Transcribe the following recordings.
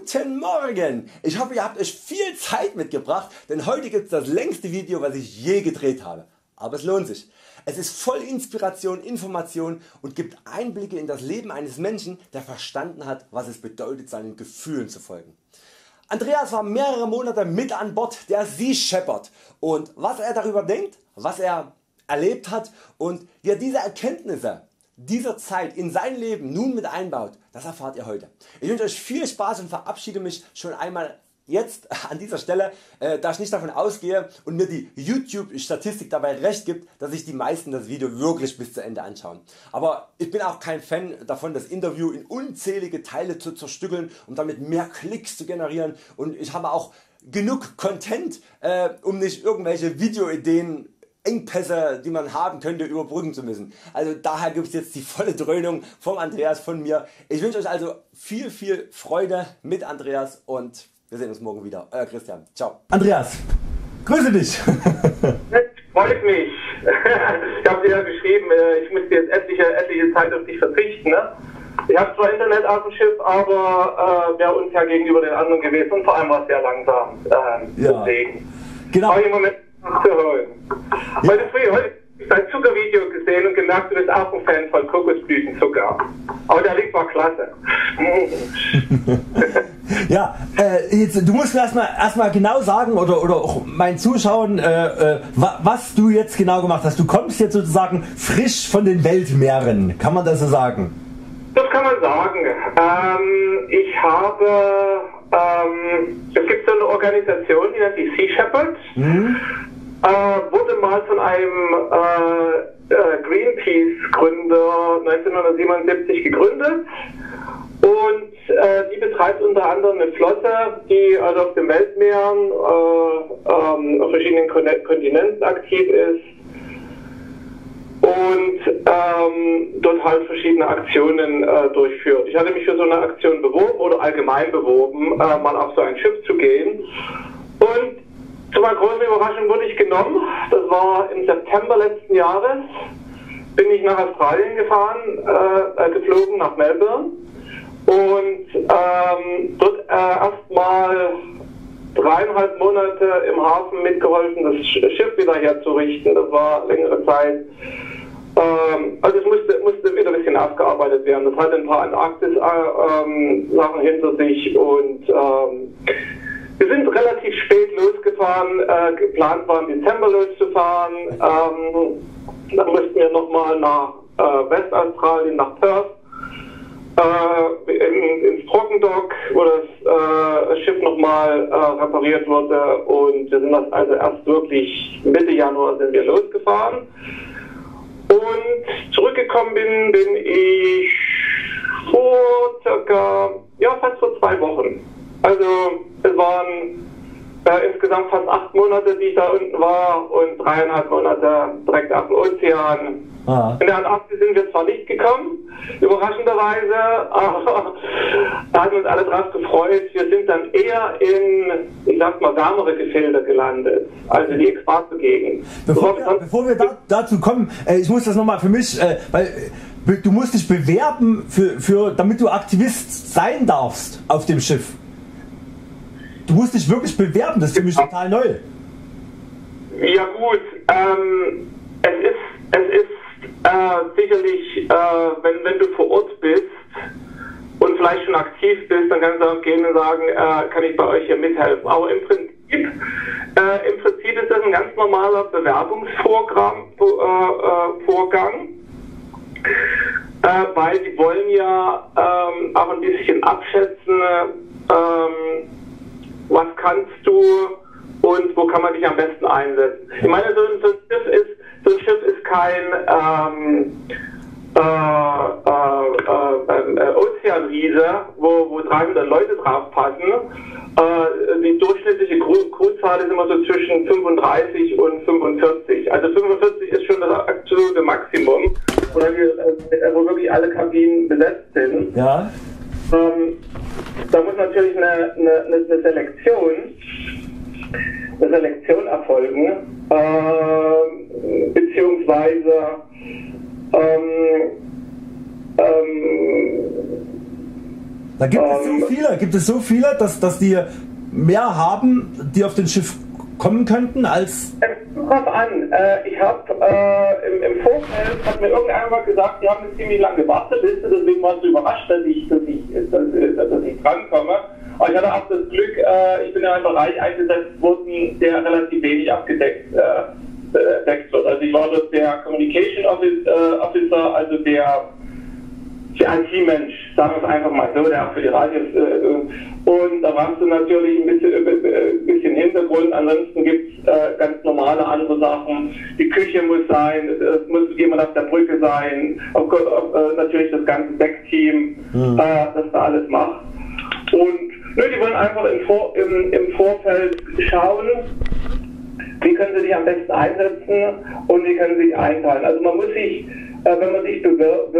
Guten Morgen! Ich hoffe ihr habt euch viel Zeit mitgebracht, denn heute gibt's das längste Video was ich je gedreht habe. Aber es lohnt sich. Es ist voll Inspiration, Information und gibt Einblicke in das Leben eines Menschen der verstanden hat was es bedeutet seinen Gefühlen zu folgen. Andreas war mehrere Monate mit an Bord der Sea Shepherd und was er darüber denkt, was er erlebt hat und wie er diese Erkenntnisse dieser Zeit in sein Leben nun mit einbaut, das erfahrt ihr heute. Ich wünsche Euch viel Spaß und verabschiede mich schon einmal jetzt an dieser Stelle, da ich nicht davon ausgehe und mir die YouTube Statistik dabei recht gibt, dass sich die meisten das Video wirklich bis zu Ende anschauen. Aber ich bin auch kein Fan davon das Interview in unzählige Teile zu zerstückeln um damit mehr Klicks zu generieren und ich habe auch genug Content um nicht irgendwelche Videoideen Engpässe die man haben könnte überbrücken zu müssen. Also daher gibt es jetzt die volle Dröhnung vom Andreas von mir. Ich wünsche Euch also viel Freude mit Andreas und wir sehen uns morgen wieder. Euer Christian. Ciao. Andreas, grüße dich. Freut mich. Ich habe dir ja geschrieben, ich müsste jetzt etliche Zeit auf dich verzichten. Ne? Ich habe zwar Internet auf dem Schiff, aber wäre unfair gegenüber den anderen gewesen und vor allem war es sehr langsam. Ja. Deswegen. Genau. Aber im Moment zu hören. Ja. Heute früh habe ich dein Zuckervideo gesehen und gemerkt, du bist auch ein Fan von Kokosblütenzucker. Aber der Link war klasse. Ja, jetzt, du musst mir erstmal genau sagen oder auch meinen Zuschauern was du jetzt genau gemacht hast. Du kommst jetzt sozusagen frisch von den Weltmeeren, kann man das so sagen? Das kann man sagen. Ich habe, es gibt so eine Organisation, die nennt sich Sea Shepherd. Wurde mal von einem Greenpeace Gründer 1977 gegründet und die betreibt unter anderem eine Flotte, die also auf den Weltmeeren auf verschiedenen Kontinenten aktiv ist und dort halt verschiedene Aktionen durchführt. Ich hatte mich für so eine Aktion beworben oder allgemein beworben, mal auf so ein Schiff zu gehen und zu meiner großen Überraschung wurde ich genommen. Das war im September letzten Jahres. Bin ich nach Australien gefahren, geflogen nach Melbourne und dort erstmal 3,5 Monate im Hafen mitgeholfen, das Schiff wieder herzurichten. Das war längere Zeit. Also es musste wieder ein bisschen aufgearbeitet werden. Das hat ein paar Antarktis-Sachen hinter sich und wir sind relativ spät losgefahren, geplant war im Dezember loszufahren, dann mussten wir nochmal nach Westaustralien, nach Perth, ins Trockendock, wo das Schiff nochmal repariert wurde und wir sind also erst wirklich Mitte Januar sind wir losgefahren und zurückgekommen bin ich vor fast vor 2 Wochen. Also es waren insgesamt fast 8 Monate, die ich da unten war und 3,5 Monate direkt auf dem Ozean. In der Antarktis sind wir zwar nicht gekommen, überraschenderweise, aber da hatten uns alle drauf gefreut. Wir sind dann eher in, ich sag mal, wärmere Gefilde gelandet, also die Äquatorgegend. Bevor wir dazu kommen, ich muss das nochmal für mich, weil du musst dich bewerben, damit du Aktivist sein darfst auf dem Schiff. Du musst dich wirklich bewerben, das ist für mich total neu. Ja gut, es ist sicherlich, wenn du vor Ort bist und vielleicht schon aktiv bist, dann kannst du auch gehen und sagen, kann ich bei euch hier mithelfen. Aber im Prinzip ist das ein ganz normaler Bewerbungsvorgang, weil die wollen ja auch ein bisschen abschätzen, was kannst du und wo kann man dich am besten einsetzen. Ich meine, so ein Schiff ist kein Ozeanriese, wo 300 Leute drauf passen. Die durchschnittliche Crewzahl ist immer so zwischen 35 und 45. Also 45 ist schon das absolute Maximum, wo wirklich alle Kabinen besetzt sind. Ja. Da muss natürlich eine Selektion erfolgen, beziehungsweise Da gibt es so viele, dass die mehr haben, die auf den Schiff kommen könnten als... Drauf an. Ich habe im Vorfeld, hat mir irgendeiner mal gesagt, die haben eine ziemlich lange Warteliste, deswegen war es so überrascht, dass ich drankomme. Aber ich hatte auch das Glück, ich bin in einem Bereich eingesetzt worden, der relativ wenig abgedeckt wird. Also ich war dort der Communication Officer, also der IT-Mensch, sagen wir es einfach mal so, der auch für die Radios und da brauchst du natürlich ein bisschen Hintergrund, ansonsten gibt es ganz normale andere Sachen, die Küche muss sein, es muss jemand auf der Brücke sein, natürlich das ganze Deckteam, das da alles macht. Und die wollen einfach im Vorfeld schauen, wie können sie sich am besten einsetzen und wie können sie sich einteilen. Also man muss sich, wenn man sich bewirbt,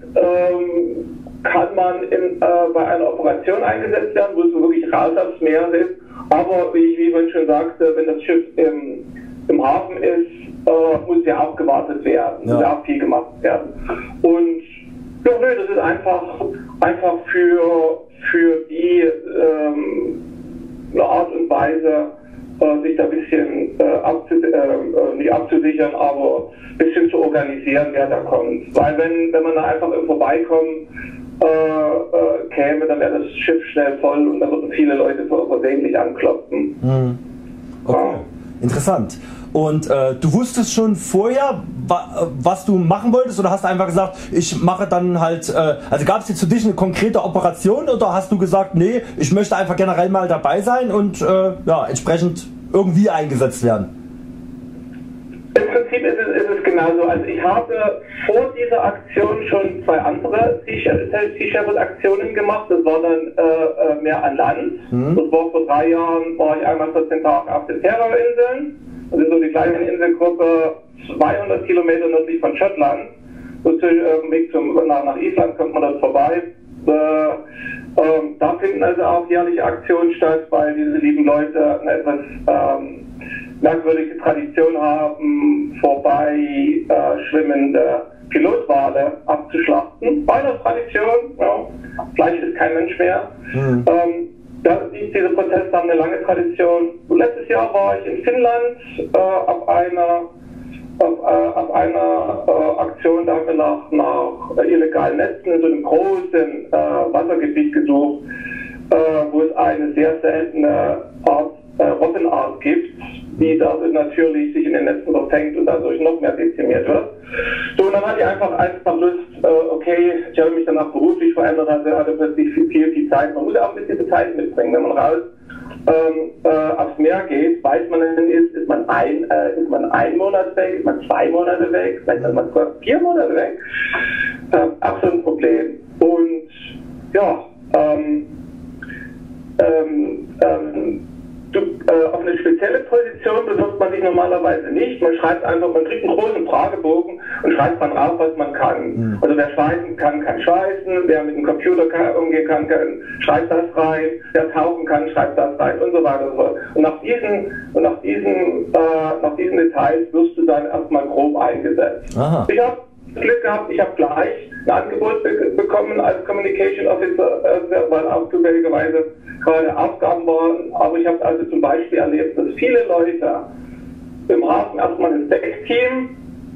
kann man bei einer Operation eingesetzt werden, wo es wirklich raus aufs Meer ist. Aber wie ich vorhin schon sagte, wenn das Schiff im Hafen ist, muss ja auch gewartet werden, muss ja auch viel gemacht werden. Und das ist einfach für die eine Art und Weise, sich da ein bisschen nicht abzusichern, aber ein bisschen zu organisieren, wer da kommt. Weil wenn man da einfach im Vorbeikommen käme, dann wäre das Schiff schnell voll und da würden viele Leute versehentlich anklopfen. Okay, ja. Interessant. Und du wusstest schon vorher, was du machen wolltest, oder hast du einfach gesagt, ich mache dann halt, also gab es jetzt für dich eine konkrete Operation, oder hast du gesagt, nee, ich möchte einfach generell mal dabei sein und entsprechend irgendwie eingesetzt werden? Im Prinzip ist es genauso. Also ich habe vor dieser Aktion schon 2 andere Sea Shepherd-Aktionen gemacht. Das war dann mehr an Land. Das war vor 3 Jahren, war ich einmal 14 Tage auf den Terrorinseln. Das ist so die kleine Inselgruppe 200 Kilometer nördlich von Schottland. So auf dem Weg nach Island kommt man dort vorbei. Da finden also auch jährliche Aktionen statt, weil diese lieben Leute eine etwas merkwürdige Tradition haben, vorbei schwimmende Pilotwale abzuschlachten. Bei der Tradition, Fleisch ist kein Mensch mehr. Diese Proteste haben eine lange Tradition. Letztes Jahr war ich in Finnland auf einer Aktion, da haben wir nach illegalen Netzen in so einem großen Wassergebiet gesucht, wo es eine sehr seltene Robbenart gibt, die dadurch natürlich sich in den Netzen verfängt und dadurch noch mehr dezimiert wird. So, und dann hatte ich einfach Lust, okay, ich habe mich danach beruflich verändert, hatte plötzlich viel Zeit. Man muss ja auch ein bisschen Zeit mitbringen, wenn man raus aufs Meer geht, weiß man, ist man ein Monat weg, ist man 2 Monate weg, vielleicht ist man sogar 4 Monate weg. Auch so ein Problem. Und auf eine spezielle Position bewirbt man sich normalerweise nicht. Man schreibt einfach, man kriegt einen großen Fragebogen und schreibt dann auf, was man kann. Also wer schweißen kann schweißen, wer mit dem Computer umgehen kann, schreibt das rein, wer tauchen kann, schreibt das rein und so weiter und so fort. Und nach diesen Details wirst du dann erstmal grob eingesetzt. Aha. Ich habe Glück gehabt, ich habe gleich ein Angebot bekommen als Communication Officer, weil auch zufälligerweise gerade Aufgaben waren. Aber ich habe also zum Beispiel erlebt, dass viele Leute im Hafen erstmal ins Deckteam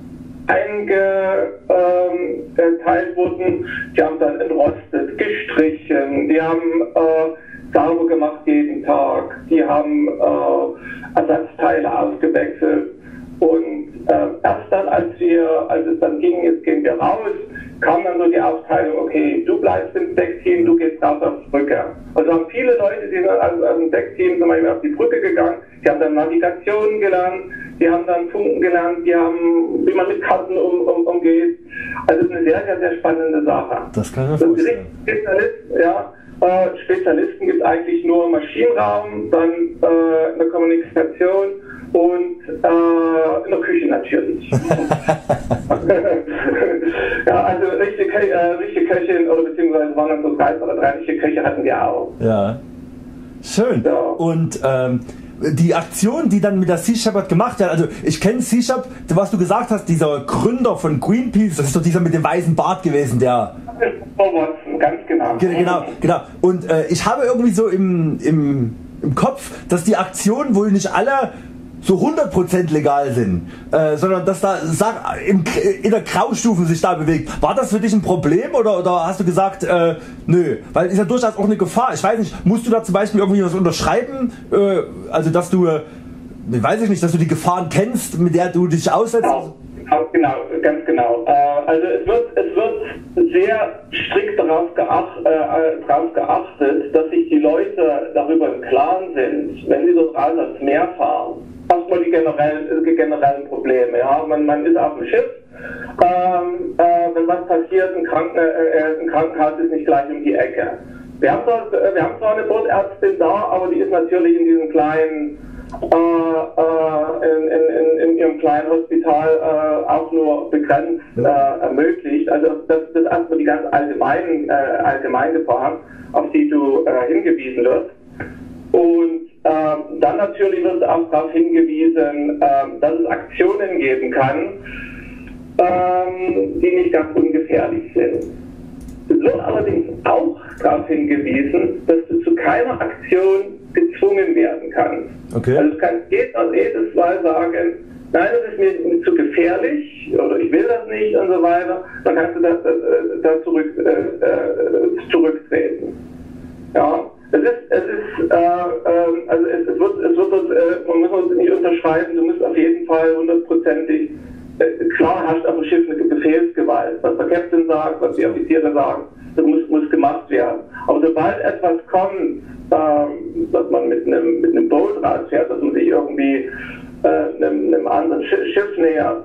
eingeteilt wurden. Die haben dann entrostet, gestrichen, die haben sauber gemacht jeden Tag, die haben Ersatzteile ausgewechselt. Und erst dann, als es dann ging, jetzt gehen wir raus, kam dann so die Aufteilung, okay, du bleibst im Deckteam, du gehst raus auf die Brücke. Also haben viele Leute, die sind aus dem Deckteam zum Beispiel auf die Brücke gegangen, die haben dann Navigation gelernt, die haben dann Funken gelernt, die haben, wie man mit Karten umgeht. Also es ist eine sehr, sehr, sehr spannende Sache. Das kann ich mir vorstellen. Spezialisten gibt es eigentlich nur im Maschinenraum, dann in der Kommunikation und in der Küche natürlich. Ja, also richtige Köchin oder beziehungsweise waren dann so 3 oder 3 richtige Köche hatten wir auch. Ja, schön. Ja. Und die Aktion, die dann mit der Sea Shepherd gemacht wird, also ich kenne Sea Shepherd, was du gesagt hast, dieser Gründer von Greenpeace, das ist doch dieser mit dem weißen Bart gewesen, der... Ganz genau. Genau. Und ich habe irgendwie so im Kopf, dass die Aktionen wohl nicht alle so 100% legal sind, sondern dass da in der Graustufe sich da bewegt. War das für dich ein Problem oder hast du gesagt, nö, weil ist ja durchaus auch eine Gefahr. Ich weiß nicht, musst du da zum Beispiel irgendwie was unterschreiben, also dass du, weiß ich nicht, dass du die Gefahren kennst, mit der du dich aussetzt? Genau, ganz genau. Also es wird sehr strikt darauf geachtet, dass sich die Leute darüber im Klaren sind, wenn sie dort raus ans Meer fahren. Erstmal die generellen Probleme. Ja? Man ist auf dem Schiff, wenn was passiert, ein Krankenhaus ist nicht gleich um die Ecke. Wir haben zwar eine Bordärztin da, aber die ist natürlich in diesem kleinen in ihrem kleinen Hospital auch nur begrenzt ermöglicht. Also das ist erstmal die ganz allgemeine Gefahr, auf die du hingewiesen wirst. Und dann natürlich wird auch darauf hingewiesen, dass es Aktionen geben kann, die nicht ganz ungefährlich sind. Es wird allerdings auch darauf hingewiesen, dass du zu keiner Aktion gezwungen werden kannst. Okay. Also es kann jedes Mal sagen, nein, das ist mir zu gefährlich oder ich will das nicht und so weiter, dann kannst du da zurücktreten. Ja, man muss uns nicht unterschreiben, du musst auf jeden Fall 100%ig, klar herrscht auf dem Schiff eine Befehlsgewalt, was der Captain sagt, was die Offiziere sagen, das muss gemacht werden. Aber sobald etwas kommt, dass man mit einem Boot rausfährt, dass man sich irgendwie einem anderen Schiff nähert,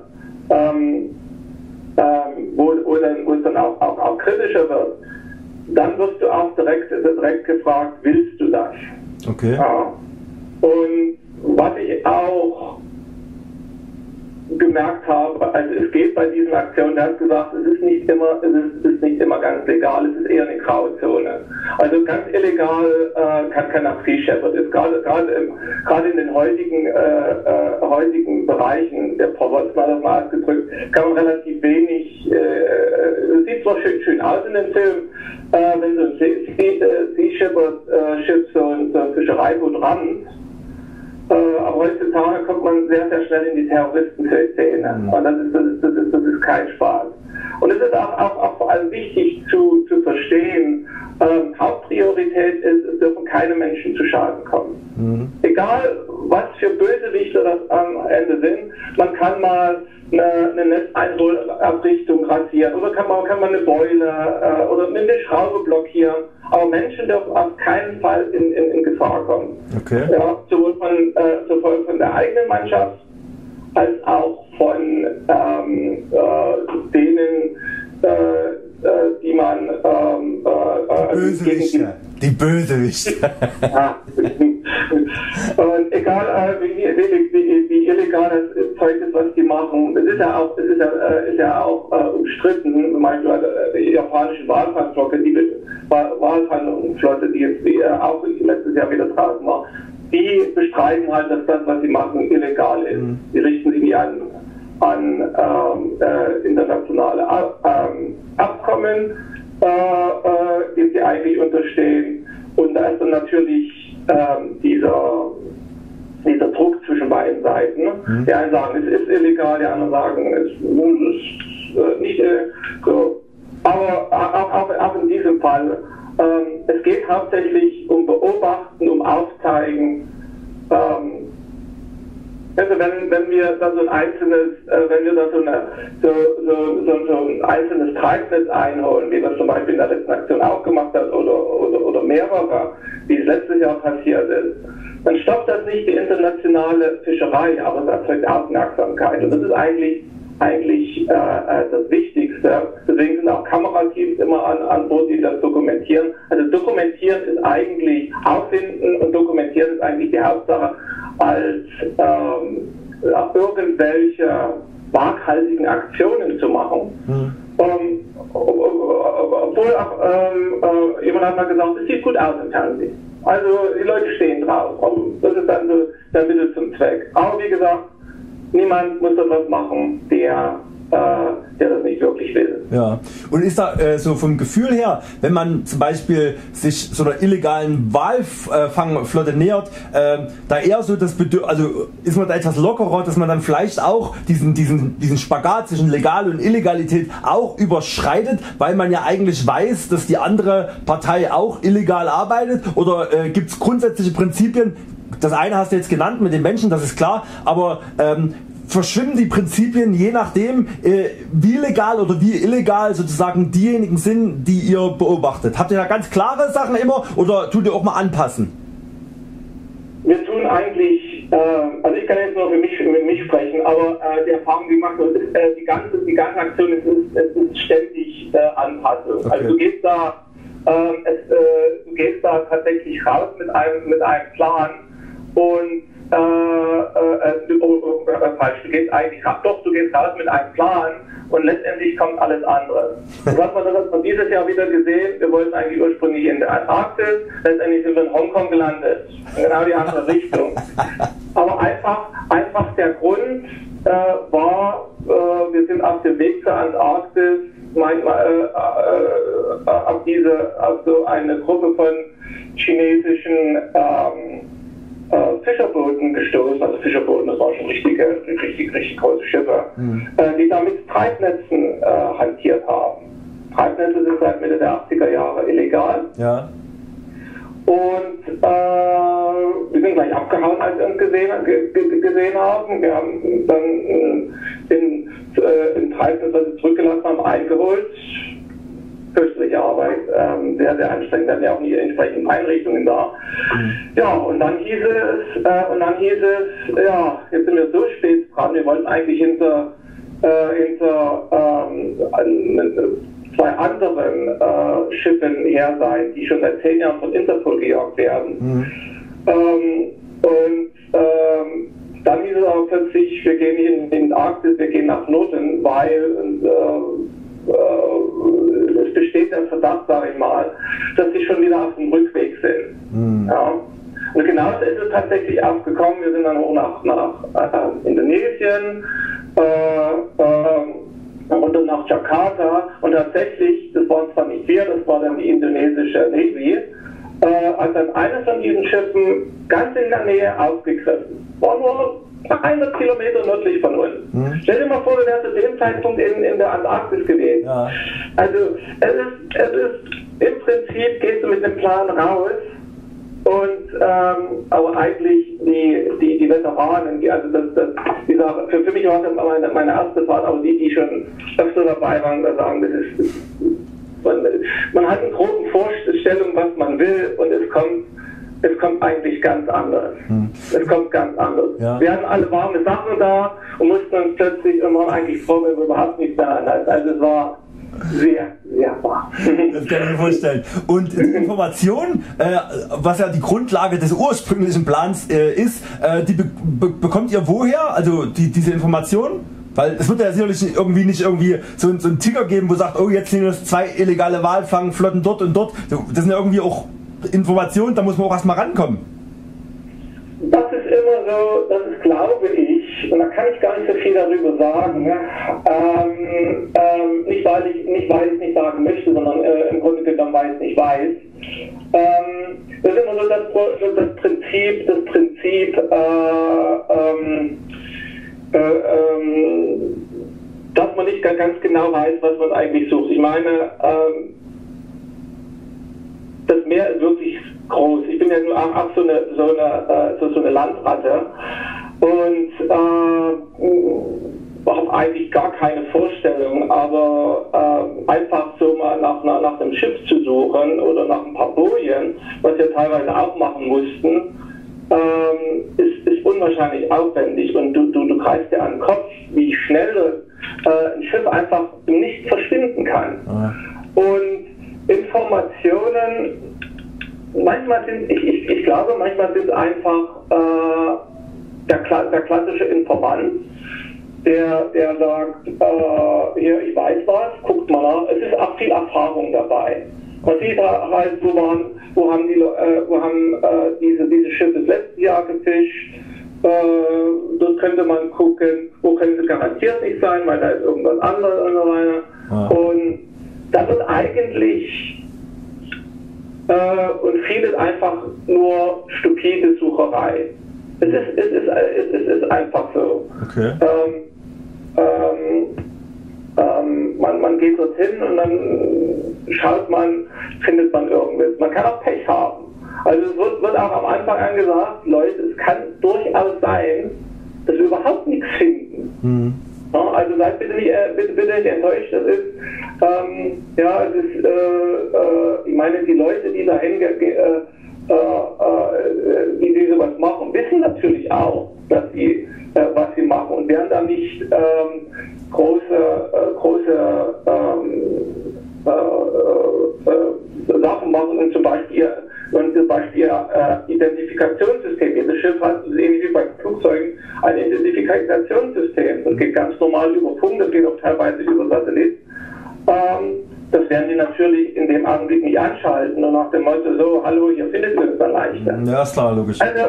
wo es dann auch kritischer wird, dann wirst du auch direkt gefragt, willst du das? Okay. Ja. Und was ich auch gemerkt habe, also es geht bei diesen Aktionen, er hat gesagt, es ist nicht immer ganz legal, es ist eher eine Grauzone. Also ganz illegal kann auch Sea Shepherd ist. Gerade in den heutigen Bereichen der Poverty, mal das mal ausgedrückt, kann man relativ wenig, es sieht zwar schön aus in den Filmen, wenn so ein Sea Shepherd Schiff so ein Fischereiboot rammt, aber heutzutage kommt man sehr, sehr schnell in die Terroristenszene. Und das ist kein Spaß. Und es ist auch vor allem wichtig zu verstehen, Hauptpriorität ist, es dürfen keine Menschen zu Schaden kommen. Mhm. Egal, was für Bösewichter das am Ende sind, man kann mal eine Netzeinholabdichtung rasieren oder kann man eine Beule oder eine Schraube blockieren. Aber Menschen dürfen auf keinen Fall in Gefahr kommen. Okay. Ja, sowohl von der eigenen Mannschaft als auch von denen, die man die Bösewichter. Ja. Und egal wie illegal das Zeug ist, was die machen, es ist ja auch umstritten. Zum Beispiel die japanische Walfangflotte, die jetzt auch letztes Jahr wieder draußen war, die bestreiten halt, dass das, was sie machen, illegal ist. Mhm. Die richten sich nicht an internationale Abkommen, die sie eigentlich unterstehen. Und da ist dann natürlich dieser Druck zwischen beiden Seiten. Mhm. Die einen sagen, es ist illegal, die anderen sagen, es ist nicht so. Aber auch in diesem Fall, es geht hauptsächlich um Beobachten, um Aufzeigen. Also wenn wir da so ein einzelnes Treibnetz einholen, wie das zum Beispiel in der letzten Aktion auch gemacht hat, oder mehrere, wie es letztes Jahr passiert ist, dann stoppt das nicht die internationale Fischerei, aber es erzeugt Aufmerksamkeit. Und das ist eigentlich das Wichtigste. Deswegen sind auch Kamerateams immer an Bord, die das dokumentieren. Also dokumentieren ist eigentlich auffinden und dokumentieren ist eigentlich die Hauptsache, als irgendwelche waghalsigen Aktionen zu machen. Mhm. Obwohl auch jemand hat mal gesagt, es sieht gut aus im Fernsehen. Also die Leute stehen drauf. Und das ist dann so der Mittel zum Zweck. Aber wie gesagt, niemand muss etwas machen, der das nicht wirklich will. Ja. Und ist da so vom Gefühl her, wenn man zum Beispiel sich so einer illegalen Walfangflotte nähert, da eher so das Bedürfnis, also ist man da etwas lockerer, dass man dann vielleicht auch diesen Spagat zwischen Legal und Illegalität auch überschreitet, weil man ja eigentlich weiß, dass die andere Partei auch illegal arbeitet? Oder gibt es grundsätzliche Prinzipien? Das eine hast du jetzt genannt mit den Menschen, das ist klar, aber verschwimmen die Prinzipien je nachdem, wie legal oder wie illegal sozusagen diejenigen sind, die ihr beobachtet? Habt ihr da ganz klare Sachen immer oder tut ihr auch mal anpassen? Wir tun eigentlich, also ich kann jetzt nur mit mich sprechen, aber die Erfahrung, die macht, die ganze Aktion ist ständig Anpassung. Okay. Also du gehst da tatsächlich raus mit einem Plan und du gehst eigentlich du gehst raus mit einem Plan und letztendlich kommt alles andere. Das hat man dieses Jahr wieder gesehen. Wir wollten eigentlich ursprünglich in der Antarktis, letztendlich sind wir in Hongkong gelandet. Genau die andere Richtung. Aber einfach der Grund war, wir sind auf dem Weg zur Antarktis auf so eine Gruppe von chinesischen Fischerbooten gestoßen, also Fischerbooten, das waren schon richtig große Schiffe, die da mit Treibnetzen hantiert haben. Treibnetze sind seit Mitte der 80er Jahre illegal. Ja. Und wir sind gleich abgehauen, als wir uns gesehen haben. Wir haben dann in Treibnetz, was wir zurückgelassen haben, eingeholt. Fürchterliche Arbeit, sehr, sehr anstrengend, dann ja auch nie entsprechende Einrichtungen da. Ja, und dann hieß es, ja, jetzt sind wir so spät dran, wir wollten eigentlich hinter zwei anderen Schiffen her sein, die schon seit 10 Jahren von Interpol gejagt werden. Dann hieß es aber plötzlich, wir gehen nicht in den Arktis, wir gehen nach Norden, weil es besteht der Verdacht, sage ich mal, dass sie schon wieder auf dem Rückweg sind. Ja. Und genauso ist es tatsächlich aufgekommen. Wir sind dann hoch nach Indonesien und dann nach Jakarta. Und tatsächlich, das waren zwar nicht wir, das war dann die indonesische Navy, als dann eines von diesen Schiffen ganz in der Nähe aufgegriffen. War nur 100 Kilometer nördlich von uns. Stell dir mal vor, du wärst zu dem Zeitpunkt in der Antarktis gewesen. Ja. Also es ist im Prinzip, gehst du mit einem Plan raus und aber eigentlich die Veteranen, also für mich war das meine erste Fahrt, aber die schon öfter dabei waren, da sagen, das ist man hat eine grobe Vorstellung, was man will und es kommt eigentlich ganz anders. Es kommt ganz anders. Ja. Wir hatten alle warme Sachen da und mussten uns plötzlich und waren eigentlich froh, wenn wir überhaupt nichts mehr hatten. Also es war sehr, sehr warm. Das kann ich mir vorstellen. Und die Information, was ja die Grundlage des ursprünglichen Plans ist, die bekommt ihr woher? Also diese Information? Weil es wird ja sicherlich nicht irgendwie so einen Ticker geben, wo sagt, oh, jetzt sind es 2 illegale Walfangflotten dort und dort. Das sind ja irgendwie auch Informationen, da muss man auch erstmal rankommen. Das ist immer so, das ist, glaube ich, und da kann ich gar nicht so viel darüber sagen, nicht weil ich nicht sagen möchte, sondern im Grunde genommen, weil ich es nicht weiß. Das ist immer so das Prinzip, dass man nicht ganz genau weiß, was man eigentlich sucht. Ich meine, das Meer ist wirklich groß. Ich bin ja nur auch so eine Landratte und habe eigentlich gar keine Vorstellung, aber einfach so mal nach einem Schiff zu suchen oder nach ein paar Bojen, was wir teilweise auch machen mussten, ist unwahrscheinlich aufwendig und du greifst dir an den Kopf, wie schnell ein Schiff einfach nicht verschwinden kann. Und Informationen, ich glaube, manchmal sind einfach der klassische Informant, der sagt, hier, ich weiß was, guckt mal nach, es ist auch viel Erfahrung dabei. Man sieht halt, wo waren wo haben diese Schiffe das letzte Jahr gefischt. Dort könnte man gucken, wo können sie garantiert nicht sein, weil da ist irgendwas anderes und so weiter. Ah. Und da wird eigentlich und vieles einfach nur stupide Sucherei. Es ist einfach so. Okay. Man geht dorthin und dann schaut man, findet man irgendwas. Man kann auch Pech haben. Also es wird auch am Anfang angesagt, Leute, es kann durchaus sein, dass wir überhaupt nichts finden. Mhm. Ja, also seid bitte nicht enttäuscht. Das ist, ich meine, die Leute, die dahin die sowas machen, wissen natürlich auch, dass sie was sie machen und werden da nicht große Sachen machen und zum Beispiel Identifikationssystem. Jedes Schiff hat, ähnlich wie bei Flugzeugen, ein Identifikationssystem. Das geht ganz normal über Funk, das geht auch teilweise über Satellit. Das werden die natürlich in dem Augenblick nicht anschalten und nach dem Motto so, hallo, hier findet ihr es dann leichter. Ja, ist klar, logisch. Also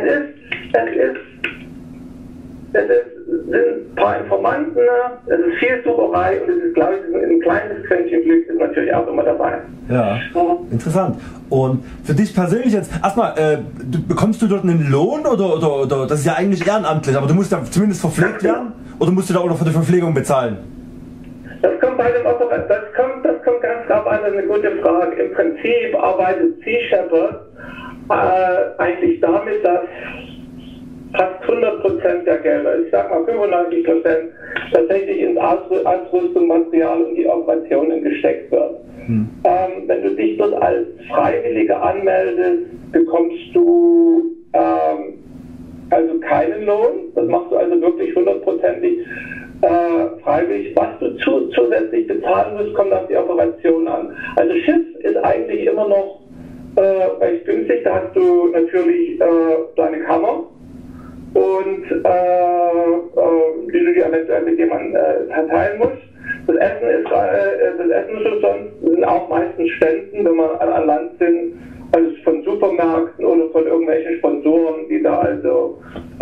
es sind ein paar Informanten, es ist viel Sucherei und es ist, glaube ich, ein kleines Quäntchen Glück ist natürlich auch immer dabei. Ja, interessant. Und für dich persönlich jetzt, erstmal, bekommst du dort einen Lohn oder das ist ja eigentlich ehrenamtlich, aber du musst da zumindest verpflegt werden oder musst du da auch für die Verpflegung bezahlen? Das kommt bei dem das kommt ganz drauf an, das ist eine gute Frage. Im Prinzip arbeitet Sea Shepherd eigentlich damit, dass fast 100% der Gelder, ich sag mal 95%, tatsächlich ins Ausrüstung, Material und die Operationen gesteckt wird. Wenn du dich dort als Freiwilliger anmeldest, bekommst du also keinen Lohn. Das machst du also wirklich 100%ig freiwillig. Was du zusätzlich bezahlen musst, kommt auf die Operation an. Also Schiff ist eigentlich immer noch recht günstig. Da hast du natürlich deine Kammer und die du dir eventuell mit jemandem teilen musst. Das Essen ist schon sonst, sind auch meistens Spenden, wenn wir an Land sind, also von Supermärkten oder von irgendwelchen Sponsoren, die da also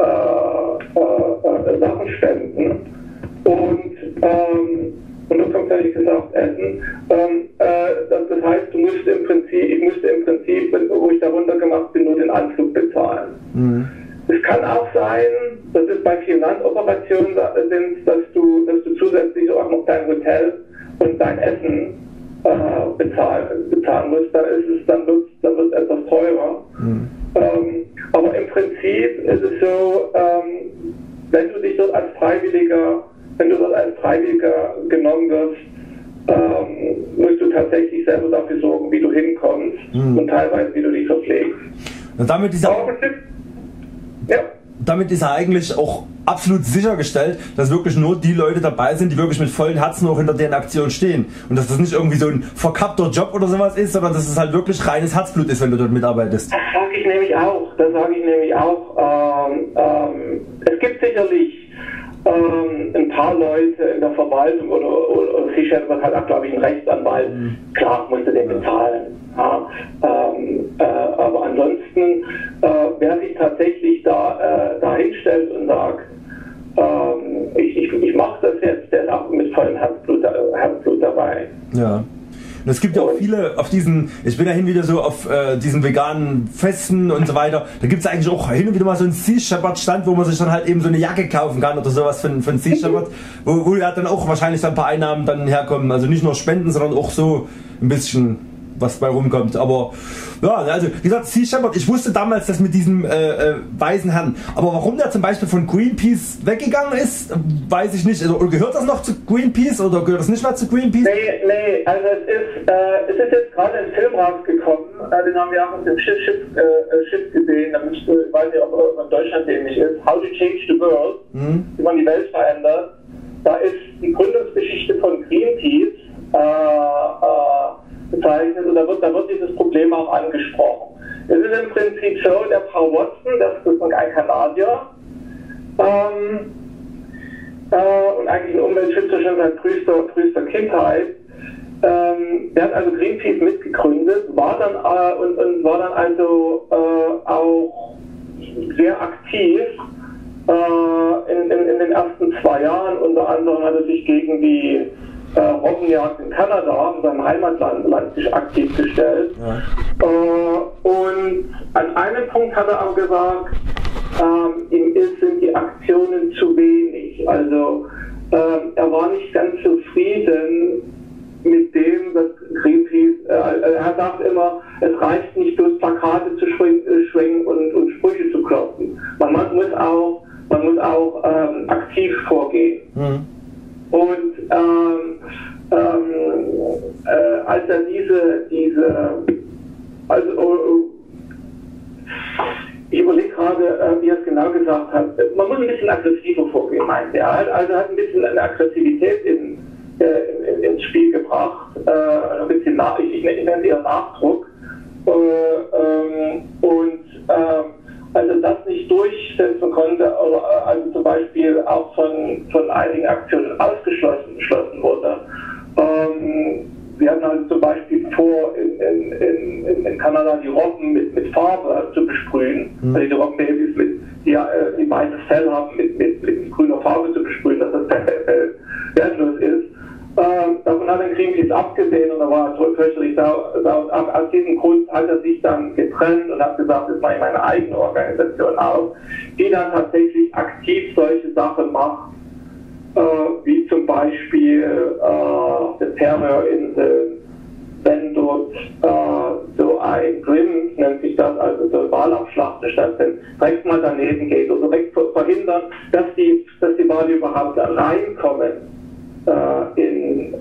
Sachen spenden. Und du kommst ja nicht gesagt Essen. Das heißt, ich musste im Prinzip, wo ich da runtergemacht bin, nur den Anflug bezahlen. Mhm. Es kann auch sein, dass es bei vielen Landoperationen sind, dass du zusätzlich auch noch dein Hotel und dein Essen bezahlen musst. Dann wird es etwas teurer. Mhm. Aber im Prinzip ist es so, wenn du dort als Freiwilliger genommen wirst, musst du tatsächlich selber dafür sorgen, wie du hinkommst und teilweise wie du dich verpflegst. Und damit ist er eigentlich auch absolut sichergestellt, dass wirklich nur die Leute dabei sind, die wirklich mit vollen Herzen auch hinter deren Aktion stehen. Und dass das nicht irgendwie so ein verkappter Job oder sowas ist, sondern dass es halt wirklich reines Herzblut ist, wenn du dort mitarbeitest. Das sage ich nämlich auch. Es gibt sicherlich ein paar Leute in der Verwaltung oder Sea Shepherd hat auch, glaube ich, einen Rechtsanwalt. Klar, musst du den bezahlen. Ja. Aber ansonsten, wer sich tatsächlich da hinstellt und sagt, ich mache das jetzt, der ist auch mit vollem Herzblut dabei. Ja. Und es gibt ja auch viele auf diesen, ich bin ja hin wieder so auf diesen veganen Festen und so weiter, da gibt es eigentlich auch hin und wieder mal so einen Sea Shepherd Stand, wo man sich dann halt eben so eine Jacke kaufen kann oder sowas von Sea Shepherd, wo ja dann auch wahrscheinlich dann ein paar Einnahmen dann herkommen, also nicht nur Spenden, sondern auch so ein bisschen was bei rumkommt. Aber ja, also wie gesagt, Sea Shepherd, ich wusste damals das mit diesem weißen Herrn, aber warum der zum Beispiel von Greenpeace weggegangen ist, weiß ich nicht. Also, gehört das noch zu Greenpeace oder gehört das nicht mehr zu Greenpeace? Nee, also es ist jetzt gerade ein Film rausgekommen, den haben wir auch auf dem Schiff gesehen, ich weiß nicht, ob in Deutschland ähnlich ist, How to Change the World, wie man die Welt verändert. Da ist die Gründungsgeschichte von Greenpeace bezeichnet und da wird dieses Problem auch angesprochen. Es ist im Prinzip so, der Paul Watson, das ist ein Kanadier und eigentlich ein Umweltschützer schon seit frühester Kindheit, der hat also Greenpeace mitgegründet, war dann also auch sehr aktiv in den ersten 2 Jahren. Unter anderem hat er sich gegen die Robbenjagd in Kanada, in seinem Heimatland, sich aktiv gestellt. Ja. Und an einem Punkt hat er auch gesagt, ihm sind die Aktionen zu wenig. Also er war nicht ganz zufrieden mit dem, dass Greenpeace, er sagt immer, es reicht nicht bloß Plakate zu schwingen und Sprüche zu klopfen. Man muss auch aktiv vorgehen. Mhm. Und als er ich überlege gerade, wie er es genau gesagt hat, man muss ein bisschen aggressiver vorgehen, meint er. Also er hat ein bisschen eine Aggressivität ins Spiel gebracht, ein bisschen ich nenne es eher Nachdruck. Also das nicht durchsetzen konnte, oder also zum Beispiel auch von einigen Aktionen ausgeschlossen wurde. Wir hatten also zum Beispiel vor, in Kanada die Robben mit Farbe zu besprühen, also die Robbenbabys, die weißes Fell haben, mit grüner Farbe zu besprühen, dass das Fell wertlos ist. Davon hat ein Greenpeace abgesehen und da war er fürchterlich sauer. Aus diesem Grund hat er sich dann getrennt und hat gesagt, das mache ich meine eigene Organisation auf, die dann tatsächlich aktiv solche Sachen macht, wie zum Beispiel der Terrorinsel, wenn dort so ein Grimm, nennt sich das, also so Wahlabschlachten stattfinden, direkt mal daneben geht oder direkt verhindern, dass die Wale überhaupt reinkommen in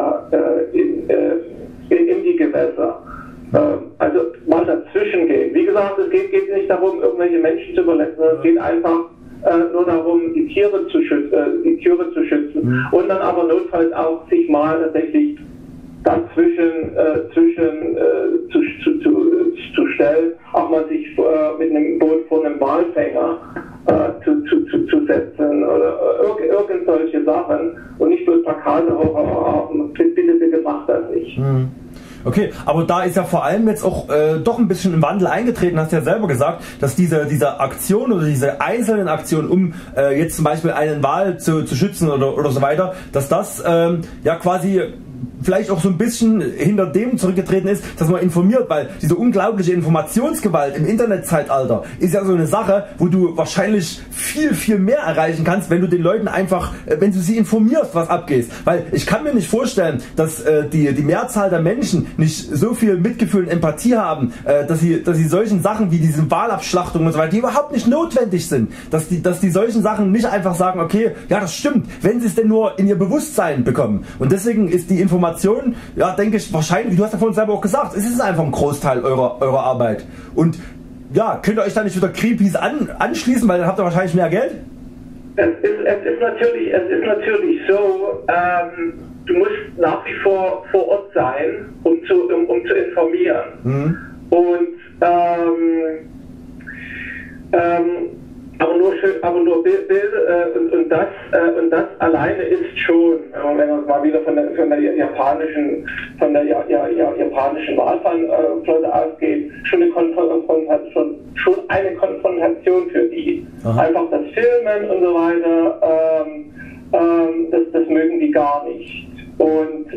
die Gewässer. Also mal dazwischen gehen. Wie gesagt, es geht nicht darum, irgendwelche Menschen zu verletzen, es geht einfach nur darum, die Tiere zu schützen und dann aber notfalls auch sich mal tatsächlich dazwischen zu stellen, auch mal sich mit einem Boot vor einem Walfänger zu setzen oder irgend solche Sachen und nicht bloß Plakate hochhauen, bitte macht das nicht. Okay, aber da ist ja vor allem jetzt auch doch ein bisschen im Wandel eingetreten, hast du ja selber gesagt, dass diese Aktion oder diese einzelnen Aktionen, um jetzt zum Beispiel einen Wal zu schützen oder so weiter, dass das ja quasi vielleicht auch so ein bisschen hinter dem zurückgetreten ist, dass man informiert, weil diese unglaubliche Informationsgewalt im Internetzeitalter ist ja so eine Sache, wo du wahrscheinlich viel mehr erreichen kannst, wenn du den Leuten einfach, wenn du sie informierst, was abgeht. Weil ich kann mir nicht vorstellen, dass die Mehrzahl der Menschen nicht so viel Mitgefühl und Empathie haben, dass sie solchen Sachen wie diese Wahlabschlachtungen und so weiter, die überhaupt nicht notwendig sind, dass die solchen Sachen nicht einfach sagen, okay, ja das stimmt, wenn sie es denn nur in ihr Bewusstsein bekommen. Und deswegen ist die Information, ja denke ich, wahrscheinlich, wie du hast ja vorhin selber auch gesagt, es ist einfach ein Großteil eurer Arbeit. Und ja, könnt ihr euch da nicht wieder Greenpeace anschließen, weil dann habt ihr wahrscheinlich mehr Geld? Es ist natürlich so, du musst nach wie vor Ort sein, um zu informieren. Und aber nur Bilder und das alleine ist schon, wenn man mal wieder von der japanischen Walfangflotte ausgeht, schon eine Konfrontation für die. Aha. Einfach das Filmen und so weiter, das mögen die gar nicht. Und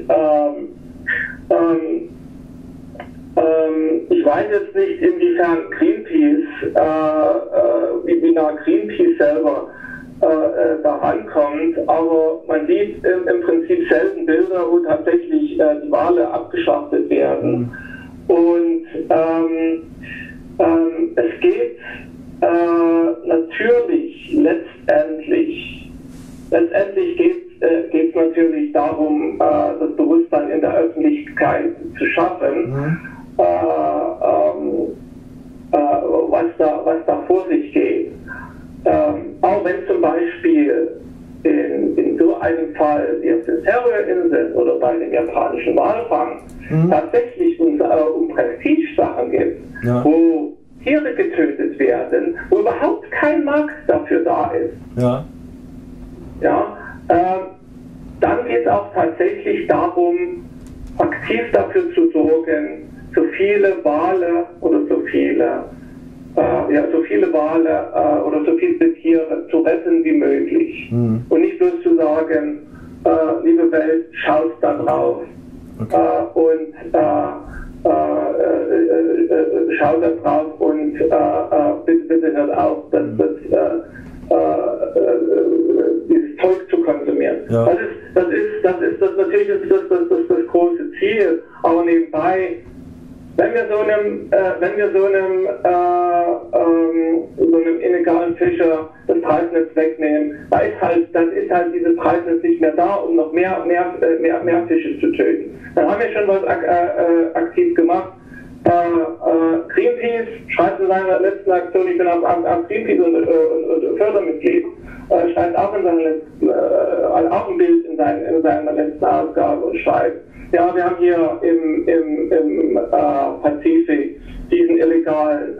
ich weiß jetzt nicht, inwiefern Greenpeace, wie nah Greenpeace selber da rankommt, aber man sieht im Prinzip selten Bilder, wo tatsächlich die Wale abgeschlachtet werden. Und es geht natürlich letztendlich geht es natürlich darum, das Bewusstsein in der Öffentlichkeit zu schaffen, was da vor sich geht. Auch wenn zum Beispiel in so einem Fall wie auf den Terrorinsel oder bei dem japanischen Walfang tatsächlich um Prestige-Sachen geht, ja, wo Tiere getötet werden, wo überhaupt kein Markt dafür da ist. Ja. Ja, dann geht es auch tatsächlich darum, aktiv dafür zu sorgen, so viele Wale oder so viele Wale oder so viele Tiere zu retten wie möglich. Und nicht bloß zu sagen, liebe Welt, schaut da drauf und schaut da drauf und bitte hört auf, dieses Zeug zu konsumieren. Ja. Das ist natürlich das große Ziel, aber nebenbei, wenn wir so einem illegalen Fischer das Preisnetz wegnehmen, dann ist halt dieses Preisnetz nicht mehr da, um noch mehr Fische zu töten. Dann haben wir schon was aktiv gemacht. Greenpeace schreibt in seiner letzten Aktion, ich bin am Greenpeace und Fördermitglied, schreibt auch in auch ein Bild in seiner letzten Ausgabe und schreibt, ja, wir haben hier im Pazifik diesen illegalen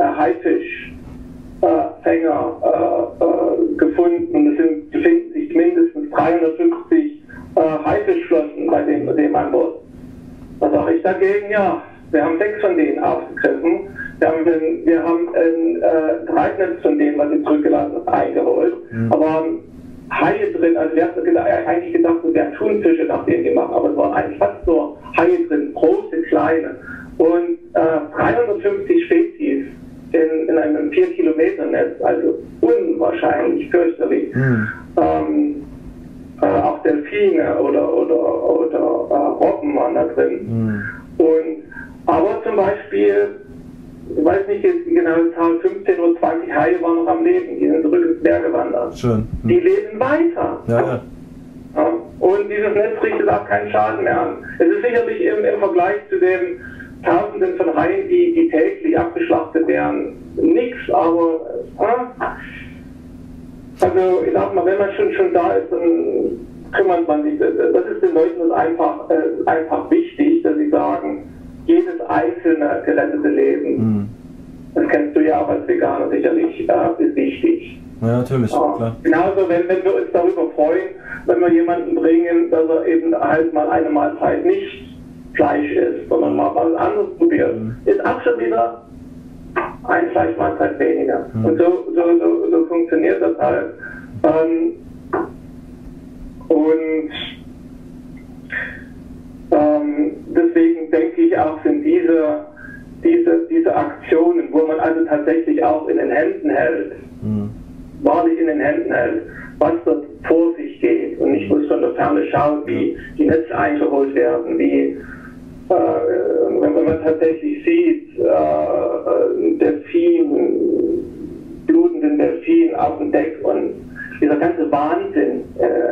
Haifischfänger gefunden. Es befinden sich mindestens 350 Haifischflossen bei dem an Bord. Was sage ich dagegen? Ja, wir haben 6 von denen aufgegriffen. Wir haben ein Treibnetz von denen, was sie zurückgelassen haben, eingeholt. Aber Haie drin, also wir hatten eigentlich gedacht, es wären Thunfische, nach denen die machen, aber es waren eigentlich fast nur Haie drin, große, kleine. Und 350 Spezies in einem 4-Kilometer-Netz, also unwahrscheinlich fürchterlich. Auch Delfine oder Robben waren da drin. Aber zum Beispiel, ich weiß nicht jetzt die genaue Zahl, 15 oder 20 Haie waren noch am Leben, die sind zurück ins Meer gewandert. Schön. Die leben weiter. Ja. Und dieses Netz richtet auch keinen Schaden mehr an. Es ist sicherlich im Vergleich zu den Tausenden von Haien, die täglich abgeschlachtet werden, nichts, aber also ich sag mal, wenn man schon da ist, dann kümmert man sich. Das ist den Leuten einfach wichtig, dass sie sagen, jedes einzelne gerettete Leben, das kennst du ja auch als Veganer sicherlich, ist wichtig. Ja, natürlich, klar. Genauso, wenn wir uns darüber freuen, wenn wir jemanden bringen, dass er eben halt mal eine Mahlzeit nicht Fleisch isst, sondern mal was anderes probiert, ist auch schon wieder eine Fleischmahlzeit weniger. Und so funktioniert das halt. Deswegen denke ich auch, sind diese Aktionen, wo man also tatsächlich auch in den Händen hält, wahrlich in den Händen hält, was dort vor sich geht und nicht bloß von der Ferne schaut, wie die Netze eingeholt werden, wie wenn man tatsächlich sieht, blutenden Delfin auf dem Deck und dieser ganze Wahnsinn,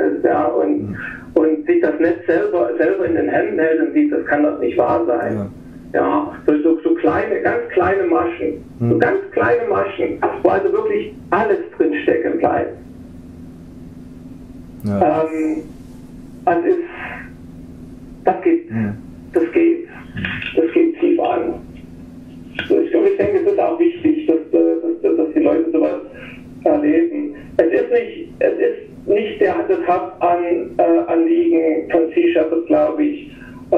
und sich das Netz selber in den Händen hält und sieht, das kann doch nicht wahr sein. Ja, so kleine, ganz kleine Maschen, so ganz kleine Maschen, wo also wirklich alles drin stecken bleibt. Ja. Das geht tief an. Ich denke, es ist auch wichtig, dass die Leute sowas erleben. Es ist nicht das Hauptanliegen von Sea Shepherd, glaube ich,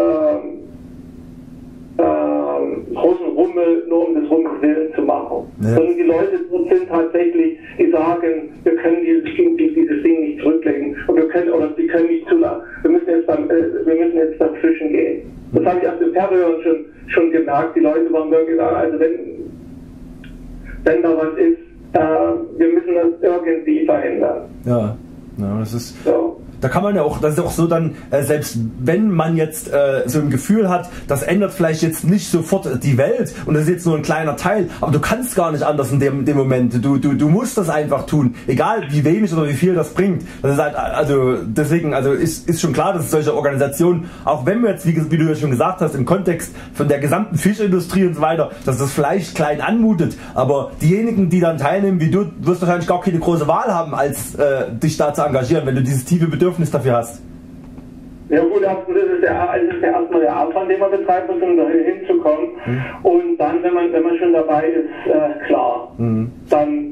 großen Rummel nur um des Rummels willen zu machen. Ja. Sondern die Leute sind tatsächlich, die sagen, wir können dieses Ding nicht zurücklegen und wir können nicht zulassen. Wir müssen jetzt beim Fischen gehen. Das habe ich auf dem Färöern schon gemerkt. Die Leute waren wirklich gesagt, also wenn da was ist, wir müssen das irgendwie verhindern. Ja, das ist so. Da kann man ja auch, das ist auch so dann, selbst wenn man jetzt so ein Gefühl hat, das ändert vielleicht jetzt nicht sofort die Welt und das ist jetzt nur ein kleiner Teil, aber du kannst gar nicht anders in dem Moment. Du musst das einfach tun, egal wie wenig oder wie viel das bringt. Das ist halt, also deswegen, also ist schon klar, dass solche Organisationen, auch wenn wir jetzt, wie du ja schon gesagt hast, im Kontext von der gesamten Fischindustrie und so weiter, dass das vielleicht klein anmutet, aber diejenigen, die dann teilnehmen, wie du, wirst wahrscheinlich gar keine große Wahl haben, als dich da zu engagieren, wenn du dieses tiefe Bedürfnis dafür hast. Ja gut, das ist ja erstmal der Aufwand, den man betreibt muss, um da hinzukommen. Und dann, wenn man schon dabei ist, klar, dann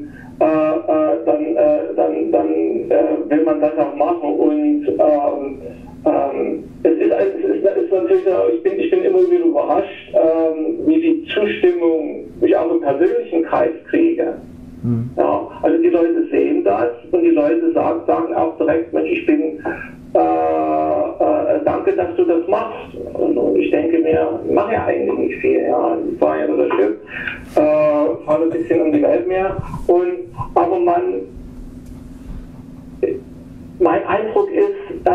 will man das auch machen. Und es ist natürlich, ich bin Ja, also die Leute sehen das und die Leute sagen auch direkt, Mensch, ich bin danke, dass du das machst. Und ich denke mir, ich mache ja eigentlich nicht viel. Ja. Ich fahre ja nur das Schiff, fahre ein bisschen um die Welt mehr. Aber mein Eindruck ist,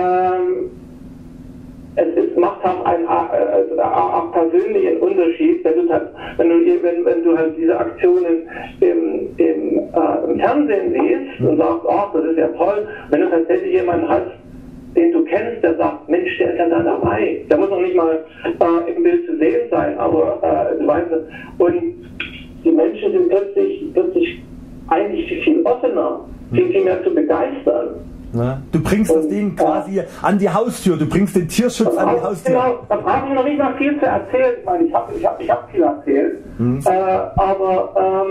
es macht auch persönlich einen Unterschied, wenn du halt diese Aktionen im Fernsehen siehst und sagst, ach, das ist ja toll, wenn du tatsächlich jemanden hast, den du kennst, der sagt, Mensch, der ist ja da dabei. Der muss noch nicht mal im Bild zu sehen sein, aber du weißt es. Und die Menschen sind plötzlich eigentlich viel offener, viel mehr zu begeistern. Ja. Du bringst das Ding quasi an die Haustür, du bringst den Tierschutz an die Haustür. Genau, da brauche ich noch nicht mal viel zu erzählen. Ich meine, ich hab viel erzählt, aber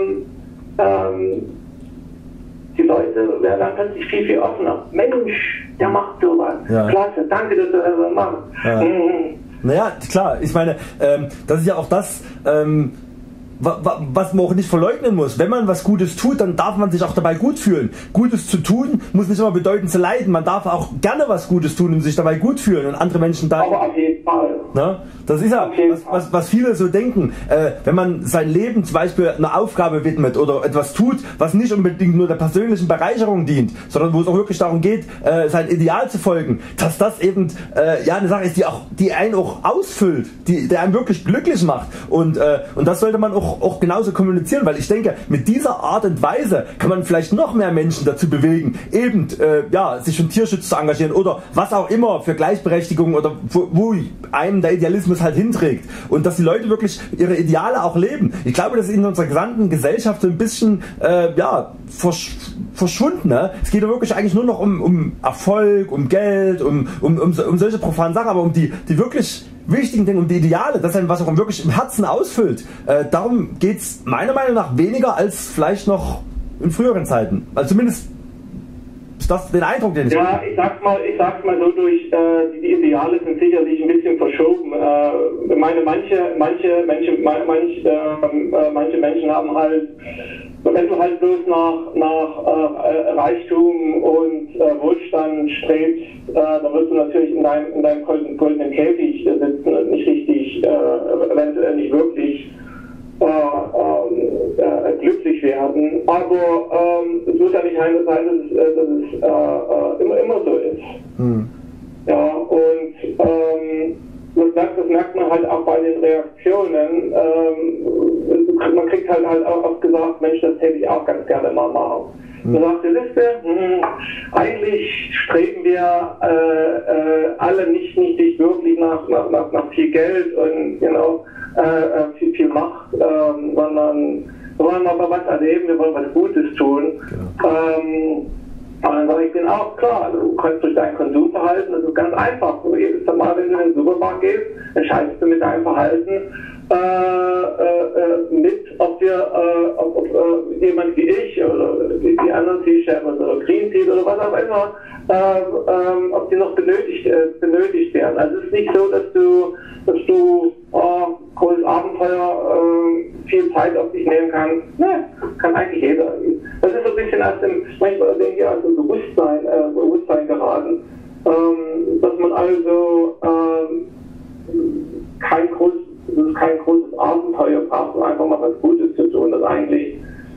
die Leute werden dann plötzlich viel offener. Mensch, der macht sowas. Ja. Klasse, danke, dass du das machst. Ja. Naja, klar, ich meine, das ist ja auch das, was man auch nicht verleugnen muss. Wenn man was Gutes tut, dann darf man sich auch dabei gut fühlen. Gutes zu tun muss nicht immer bedeuten zu leiden. Man darf auch gerne was Gutes tun und sich dabei gut fühlen und andere Menschen da. Aber auf jeden Fall. Na, das ist ja, was viele so denken. Wenn man sein Leben zum Beispiel einer Aufgabe widmet oder etwas tut, was nicht unbedingt nur der persönlichen Bereicherung dient, sondern wo es auch wirklich darum geht, sein Ideal zu folgen, dass das eben eine Sache ist, die einen auch ausfüllt, die einen wirklich glücklich macht. Und das sollte man auch genauso kommunizieren, weil ich denke, mit dieser Art und Weise kann man vielleicht noch mehr Menschen dazu bewegen, eben sich für den Tierschutz zu engagieren oder was auch immer für Gleichberechtigung oder wo einem der Idealismus halt hinträgt und dass die Leute wirklich ihre Ideale auch leben. Ich glaube, das ist in unserer gesamten Gesellschaft so ein bisschen verschwunden. Ne? Es geht ja wirklich eigentlich nur noch um Erfolg, um Geld, um solche profanen Sachen, aber um die wirklich wichtigen Dinge, um die Ideale, das ist was auch wirklich im Herzen ausfüllt. Darum geht es meiner Meinung nach weniger als vielleicht noch in früheren Zeiten. Also zumindest ist das den Eindruck, den ich habe. Ja, ich sag's mal so, durch die Ideale sind sicherlich ein bisschen verschoben. Ich meine, manche Menschen haben halt, wenn du halt bloß nach Reichtum und Wohlstand strebst, dann wirst du natürlich in deinem goldenen Käfig sitzen und nicht richtig, eventuell nicht wirklich glücklich werden. Aber es muss ja nicht sein, dass es immer so ist. Ja, und das merkt man halt auch bei den Reaktionen. Man kriegt halt auch oft gesagt, Mensch, das hätte ich auch ganz gerne mal machen. Man sagt, Liste, eigentlich streben wir alle nicht wirklich nach viel Geld und viel Macht, sondern wir wollen aber was erleben, wir wollen was Gutes tun. Genau. Und dann sage ich denen auch, klar, du kannst durch dein Konsumverhalten, das ist ganz einfach. Jedes Mal, wenn du in den Supermarkt gehst, entscheidest du mit deinem Verhalten ob jemand wie ich oder die anderen T-Shirts oder Greenpeace oder was auch immer, ob die noch benötigt werden. Also es ist nicht so, dass du großes Abenteuer viel Zeit auf dich nehmen kannst. Ne, kann eigentlich jeder. Das ist so ein bisschen manchmal denke ich, aus dem Bewusstsein geraten, dass man also kein großes Abenteuer braucht, um einfach mal was Gutes zu tun, das eigentlich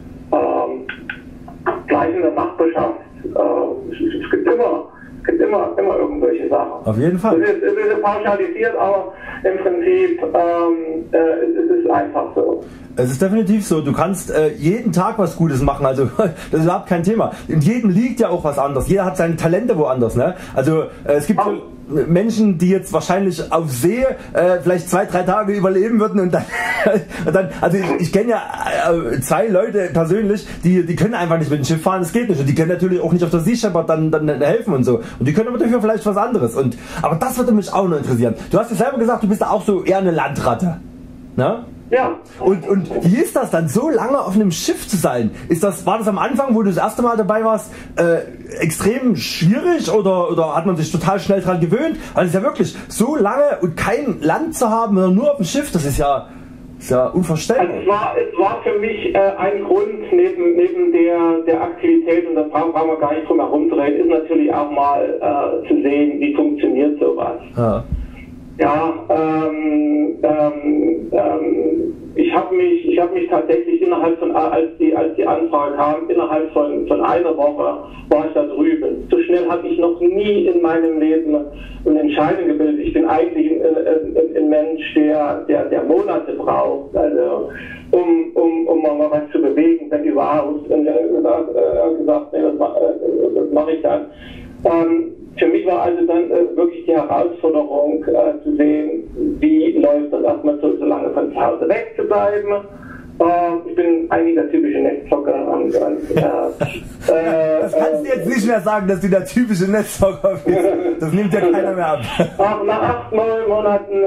gleich in der Nachbarschaft, es gibt immer irgendwelche Sachen. Auf jeden Fall. Es ist pauschalisiert, aber im Prinzip es ist einfach so. Es ist definitiv so, du kannst jeden Tag was Gutes machen, also das ist überhaupt kein Thema. In jedem liegt ja auch was anderes, jeder hat seine Talente woanders. Ne? Also es gibt Menschen, die jetzt wahrscheinlich auf See vielleicht 2-3 Tage überleben würden und dann also ich kenne ja 2 Leute persönlich, die können einfach nicht mit dem Schiff fahren, das geht nicht, und die können natürlich auch nicht auf der Sea Shepherd dann helfen und so, und die können aber dafür vielleicht was anderes, aber das würde mich auch noch interessieren. Du hast ja selber gesagt, du bist da auch so eher eine Landratte, ne? Ja. Und wie ist das dann, so lange auf einem Schiff zu sein? War das am Anfang, wo du das erste Mal dabei warst, extrem schwierig oder hat man sich total schnell dran gewöhnt? Weil es ist ja wirklich so lange und kein Land zu haben, sondern nur auf dem Schiff, das ist ja Ist ja unvorstellbar. Also es war für mich ein Grund neben der Aktivität, und da brauchen wir gar nicht drum herum zu reden, ist natürlich auch mal zu sehen, wie funktioniert sowas. Ja. Ja, ich habe mich tatsächlich innerhalb von, als die Anfrage kam, innerhalb von einer Woche war ich da drüben. So schnell habe ich noch nie in meinem Leben eine Entscheidung gebildet. Ich bin eigentlich ein Mensch, der Monate braucht, also um mal was zu bewegen, wenn überhaupt. Und er hat gesagt, nee, das mache ich dann. Für mich war also dann wirklich die Herausforderung zu sehen, wie läuft das erstmal so lange von zu Hause weg zu bleiben. Ich bin eigentlich der typische Netzhocker. Das kannst du jetzt nicht mehr sagen, dass du der typische Netzhocker bist. Das nimmt ja keiner mehr ab. Nach 8, 9 Monaten,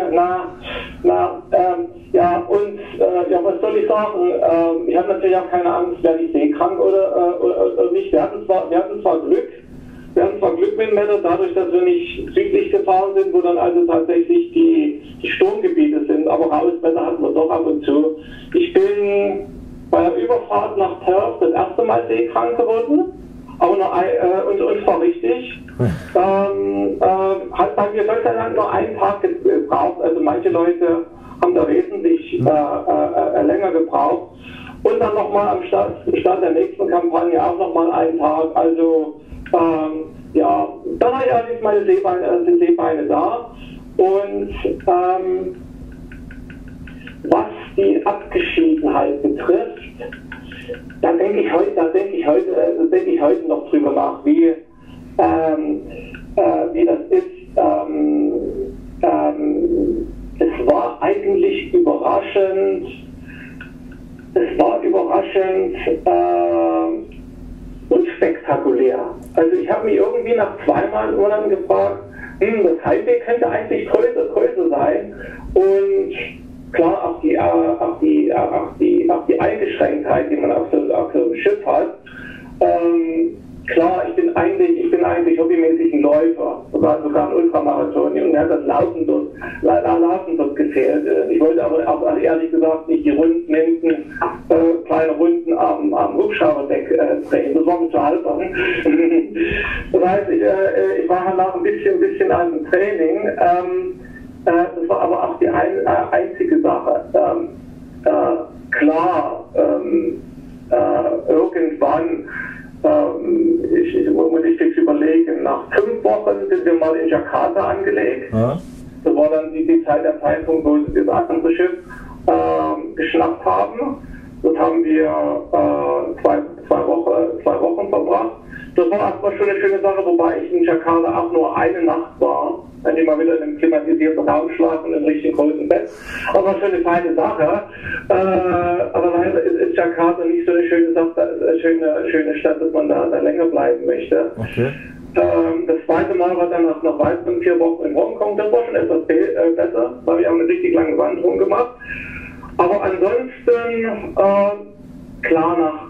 was soll ich sagen? Ich habe natürlich auch keine Angst, werde ich seekrank oder nicht. Wir hatten zwar Glück. Wir haben zwar Glück mit dem Wetter, dadurch, dass wir nicht südlich gefahren sind, wo dann also tatsächlich die Sturmgebiete sind, aber raues Wetter hatten wir doch ab und zu. Ich bin bei der Überfahrt nach Perth das erste Mal seekrank geworden, aber und zwar richtig. Hat bei mir Gott sei Dank nur einen Tag gebraucht, also manche Leute haben da wesentlich länger gebraucht. Und dann nochmal am Start der nächsten Kampagne auch nochmal einen Tag, also dann habe ich allerdings meine Seebeine da, und was die Abgeschiedenheit betrifft, da denke ich heute noch drüber nach, wie das ist. Es war eigentlich überraschend. Unspektakulär. Also ich habe mich irgendwie nach 2 Monaten gefragt, das Heimweg könnte eigentlich größer sein. Und klar, auch die Eingeschränktheit, die man auf so einem Schiff hat. Klar, ich bin eigentlich hobbymäßig ein Läufer, sogar ein Ultramarathon, und mir hat das Laufen dort gefehlt. Ich wollte aber auch ehrlich gesagt nicht die kleine Runden am Hubschrauberdeck drehen. Das war mir zu albern. Das heißt, ich war danach ein bisschen an dem Training. Das war aber auch die einzige Sache. Irgendwann muss ich jetzt überlegen, nach 5 Wochen sind wir mal in Jakarta angelegt. Ja. Das war dann der Zeitpunkt, wo wir das andere Schiff geschnappt haben. Das haben wir 2 Wochen verbracht. Das war erstmal schon eine schöne Sache, wobei ich in Jakarta auch nur eine Nacht war. Dann immer wieder in einem klimatisierten Raum schlafen, in einem richtig großen Bett. Aber schon eine feine Sache. Aber leider ist Jakarta nicht so eine schöne Sache, schöne Stadt, dass man da länger bleiben möchte. Okay. Das zweite Mal war dann nach weiteren 4 Wochen in Hongkong. Das war schon etwas besser. Da habe ich auch eine richtig lange Wanderung gemacht. Aber ansonsten, klar,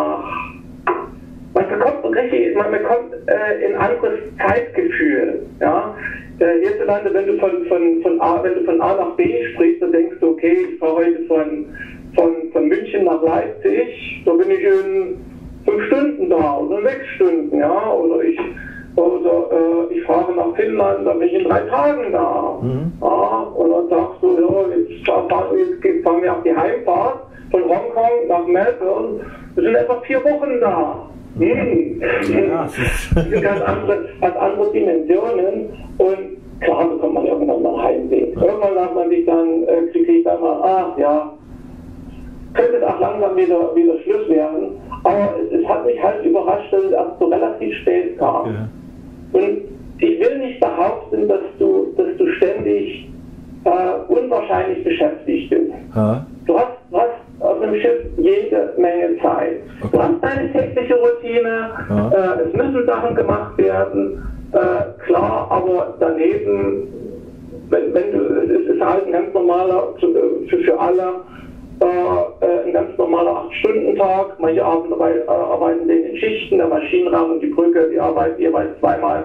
man bekommt ein anderes Zeitgefühl. Ja? Hierzulande, wenn du von A nach B sprichst, dann denkst du, okay, ich fahre heute von München nach Leipzig, da bin ich in 5 Stunden da oder 6 Stunden, ja, oder ich fahre nach Finnland, da bin ich in 3 Tagen da. Mhm. Ja, und dann sagst du, ja, jetzt fahren wir auf die Heimfahrt von Hongkong nach Melbourne, wir sind etwa 4 Wochen da. Ja. Das sind ganz andere Dimensionen, und klar bekommt man irgendwann mal Heimweh. Irgendwann sagt man sich dann, kriege ich dann mal, könnte es auch langsam wieder Schluss werden, aber es hat mich halt überrascht, dass es erst so relativ spät kam. Ja. Und ich will nicht behaupten, dass du ständig unwahrscheinlich beschäftigt bist. Ja. Du hast auf einem Schiff jede Menge Zeit. Okay. Du hast deine tägliche Routine, es müssen Sachen gemacht werden, klar, aber daneben, es ist halt ein ganz normaler, für alle, ein ganz normaler 8-Stunden-Tag. Manche arbeiten in Schichten, der Maschinenraum und die Brücke, die arbeiten jeweils 2-mal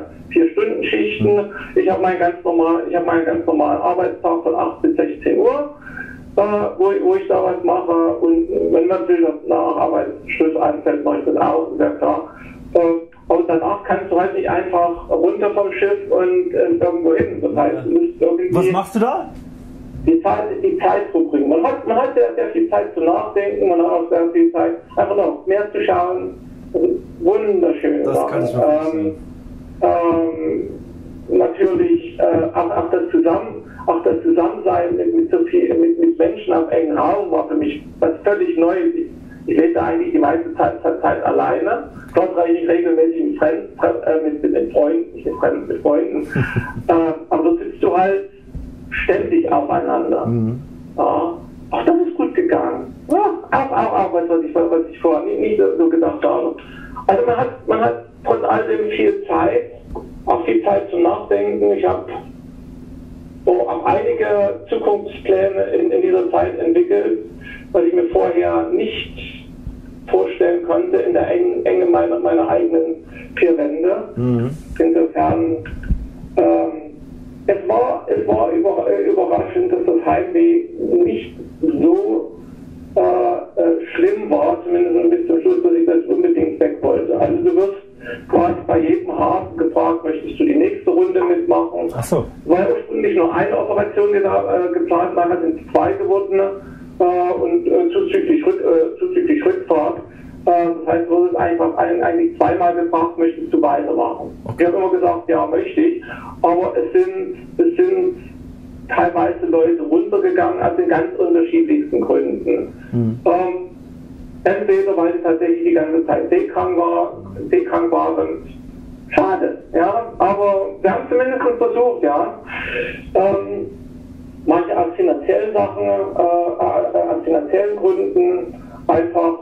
4-Stunden-Schichten. Ich habe meinen ganz normalen Arbeitstag von 8 bis 16 Uhr. wo ich da was mache. Und wenn man natürlich nach Arbeitsschluss einfällt, mache ich das auch, sehr klar. Aber danach kannst du halt nicht einfach runter vom Schiff und irgendwo hin. Das heißt, du musst irgendwie... Was machst du da? Die Zeit zubringen. Man hat sehr, sehr viel Zeit zu nachdenken, man hat auch sehr viel Zeit, einfach noch mehr zu schauen. Wunderschön. Das kann ich mir natürlich auch das Zusammensein mit Menschen auf engem Raum war für mich was völlig Neues. Ich lebe eigentlich die meiste Zeit alleine. Dort treffe ich regelmäßig mit Freunden, nicht mit Fremden, mit Freunden. Aber da sitzt du halt ständig aufeinander. Ja. Auch das ist gut gegangen. Ja, auch was ich vorher nicht so gedacht habe. Also man hat trotz alledem viel Zeit, auch viel Zeit zum Nachdenken. Ich habe auch einige Zukunftspläne in dieser Zeit entwickelt, was ich mir vorher nicht vorstellen konnte in der Enge meiner eigenen vier Wände. Insofern es war überraschend, dass das Heimweh nicht so schlimm war, zumindest bis zum Schluss, dass ich das unbedingt weg wollte. Also du wirst quasi bei jedem Hafen gefragt, möchtest du die nächste Runde mitmachen? Ach so. Es war ursprünglich nur eine Operation geplant, nachher sind es zwei geworden und zuzüglich Rückfahrt. Das heißt, du wurdest eigentlich zweimal gefragt, möchtest du weitermachen? Okay. Ich habe immer gesagt, ja, möchte ich, aber es sind teilweise Leute runtergegangen aus den ganz unterschiedlichsten Gründen. Entweder weil sie tatsächlich die ganze Zeit seekrank waren. Schade, ja, aber wir haben es zumindest versucht, ja. Manche aus finanziellen Sachen, aus finanziellen Gründen, einfach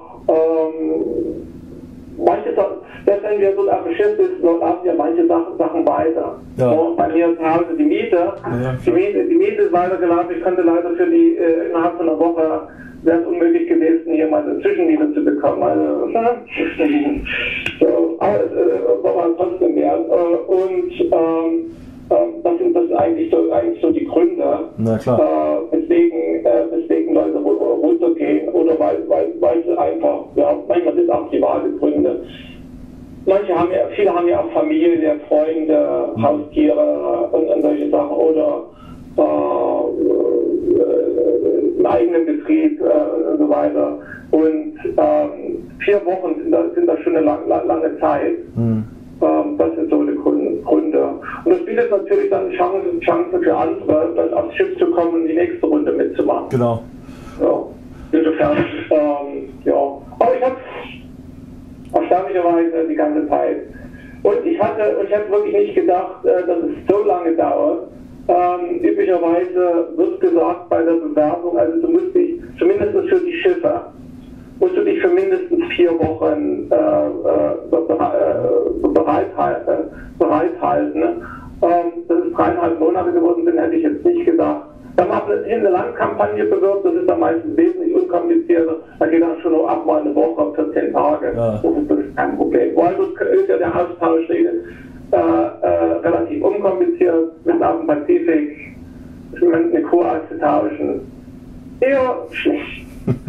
manche Sachen, selbst wenn wir so auf dem Schiff sind, laufen ja manche Sachen weiter. Ja. Bei mir zu Hause die Miete, die Miete ist weitergelaufen. Ich konnte leider innerhalb von einer Woche, wäre es unmöglich gewesen, hier mal eine Zwischenmiete zu bekommen. Also, so, aber es war trotzdem wert. Das sind eigentlich so die Gründe, weswegen Leute runtergehen oder weil sie einfach, ja, manchmal sind es auch private Gründe. Viele haben ja auch Familie, Freunde, Haustiere und solche Sachen oder einen eigenen Betrieb und so weiter. Und 4 Wochen sind da schon eine lange Zeit. Das sind so die Gründe. Und das bietet natürlich dann Chancen für andere, dann aufs Schiff zu kommen und die nächste Runde mitzumachen. Genau. Ja. Insofern, ja. Aber ich habe erstaunlicherweise die ganze Zeit. Und ich hatte wirklich nicht gedacht, dass es so lange dauert. Üblicherweise wird gesagt bei der Bewerbung, also du musst dich, zumindest für die Schiffe, musst du dich für mindestens 4 Wochen bereithalten. Dass es 3,5 Monate geworden sind, hätte ich jetzt nicht gedacht. Dann hat man eine Langkampagne bewirbt, das ist dann meistens wesentlich unkomplizierter. Da geht dann schon ab mal eine Woche, 14 Tage. Ja. Das ist kein Problem. Weil das ist ja der Austausch relativ unkompliziert, mitten auf dem Pazifik, eine Crew auszutauschen. Eher schlecht.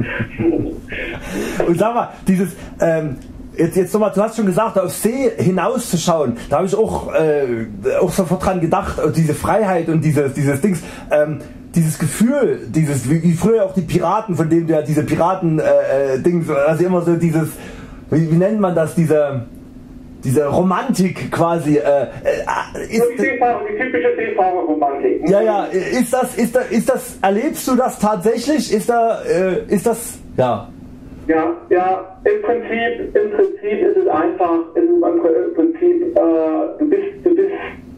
Und sag mal, dieses jetzt nochmal, du hast schon gesagt, auf See hinauszuschauen, da habe ich auch sofort dran gedacht, diese Freiheit und dieses Dings, dieses Gefühl, wie früher auch die Piraten, von denen du ja diese Piraten-Dings, also immer so dieses, wie nennt man das, diese Romantik quasi. Die typische Seefahrerromantik. Ja, ist das, erlebst du das tatsächlich? Ist das, ja. Ja, im Prinzip ist es einfach, du bist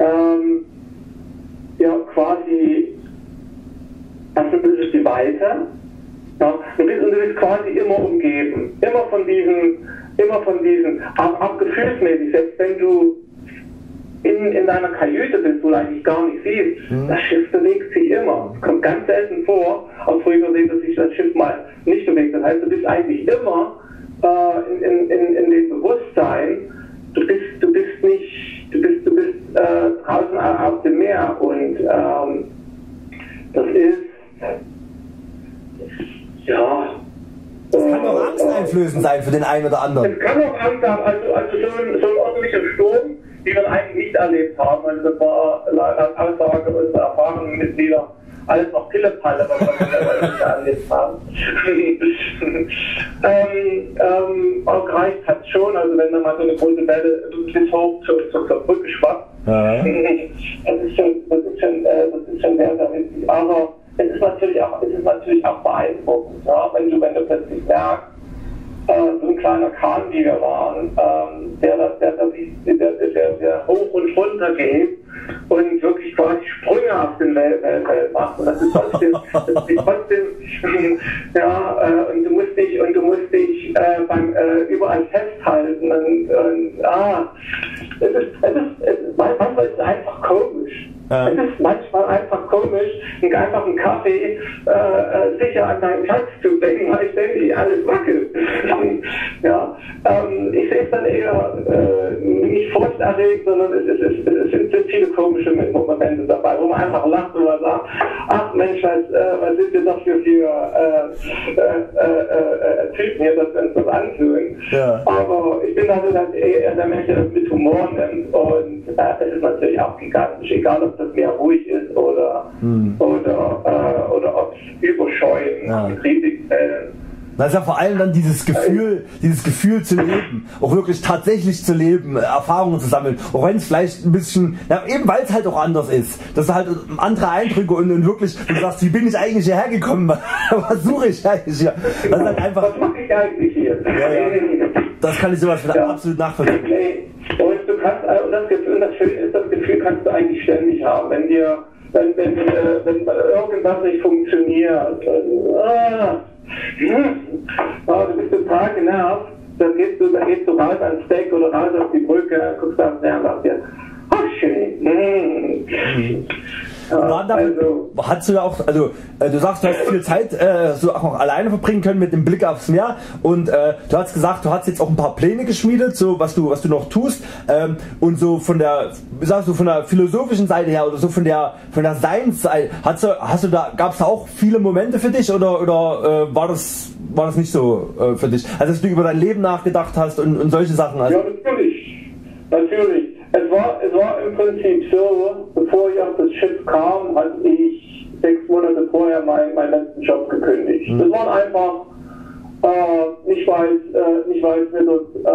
ja quasi, also das ist die Weite, ja, du bist quasi immer umgeben, immer von diesen, auch gefühlsmäßig, selbst wenn du in deiner Kajüte bist, wo du eigentlich gar nicht siehst, das Schiff bewegt sich immer. Es kommt ganz selten vor, aus ruhiger See, dass sich das Schiff mal nicht bewegt. Das heißt, du bist eigentlich immer in dem Bewusstsein, du bist draußen auf dem Meer und das ist auslösend sein für den einen oder anderen. Es kann auch Angst haben, also so ein ordentlicher Sturm, die wir eigentlich nicht erlebt haben. Also das war laut Aussage unserer erfahrenen Mitglieder alles noch Pillepalle, was wir nicht erlebt haben. Auch gereicht hat es schon, also wenn da mal so eine große Welle bis hoch zur Brücke schwappt. Ja. Das ist schon sehr, sehr wichtig. Aber es ist natürlich auch beeindruckend, ja? wenn du plötzlich merkst, so ein kleiner Kahn, wie wir waren, der hoch und runter geht und wirklich quasi Sprünge auf den Welt macht. Und das ist trotzdem ja, und du musst dich beim überall festhalten manchmal ist es einfach komisch. Ja. Es ist manchmal einfach komisch, einfach einen Kaffee sicher an deinen Schatz zu bringen, weil ständig alles wackelt. Ja, ich sehe es dann eher nicht furchterregend, sondern es sind viele komische Momente dabei, wo man einfach lacht oder sagt, ach Mensch, was sind wir doch für Typen hier, dass wir uns das antun. Ja. Aber ich bin also eher der Mensch, der das mit Humor nimmt und es ist natürlich auch gigantisch, egal ob das mehr ruhig ist oder ob es überscheuen, Kritikfällen. Das ist ja vor allem dann dieses Gefühl zu leben, auch wirklich tatsächlich zu leben, Erfahrungen zu sammeln, auch wenn es vielleicht ein bisschen, ja, eben weil es halt auch anders ist, dass du halt andere Eindrücke und wirklich, du sagst, wie bin ich eigentlich hierher gekommen, was suche ich eigentlich hier? Das ist halt einfach, was mache ich eigentlich hier? Ja. Das kann ich sowas absolut nachvollziehen. Und du kannst, das Schöne ist, das Gefühl kannst du eigentlich ständig haben, wenn irgendwas nicht funktioniert. Du bist total genervt, dann gehst du raus ans Deck oder raus auf die Brücke, guckst aufs Meer und sagst dir, ach schön. Hast du ja auch, also du sagst, du hast viel Zeit so auch alleine verbringen können mit dem Blick aufs Meer und du hast gesagt, du hast jetzt auch ein paar Pläne geschmiedet, so was du noch tust und so von der philosophischen Seite her oder so von der Seinsseite, gab es da auch viele Momente für dich oder war das nicht so für dich, also dass du über dein Leben nachgedacht hast und solche Sachen? Also. Ja, natürlich. Es war im Prinzip so, bevor ich auf das Schiff kam, hatte ich 6 Monate vorher meinen letzten Job gekündigt. Das waren einfach, nicht weil es mir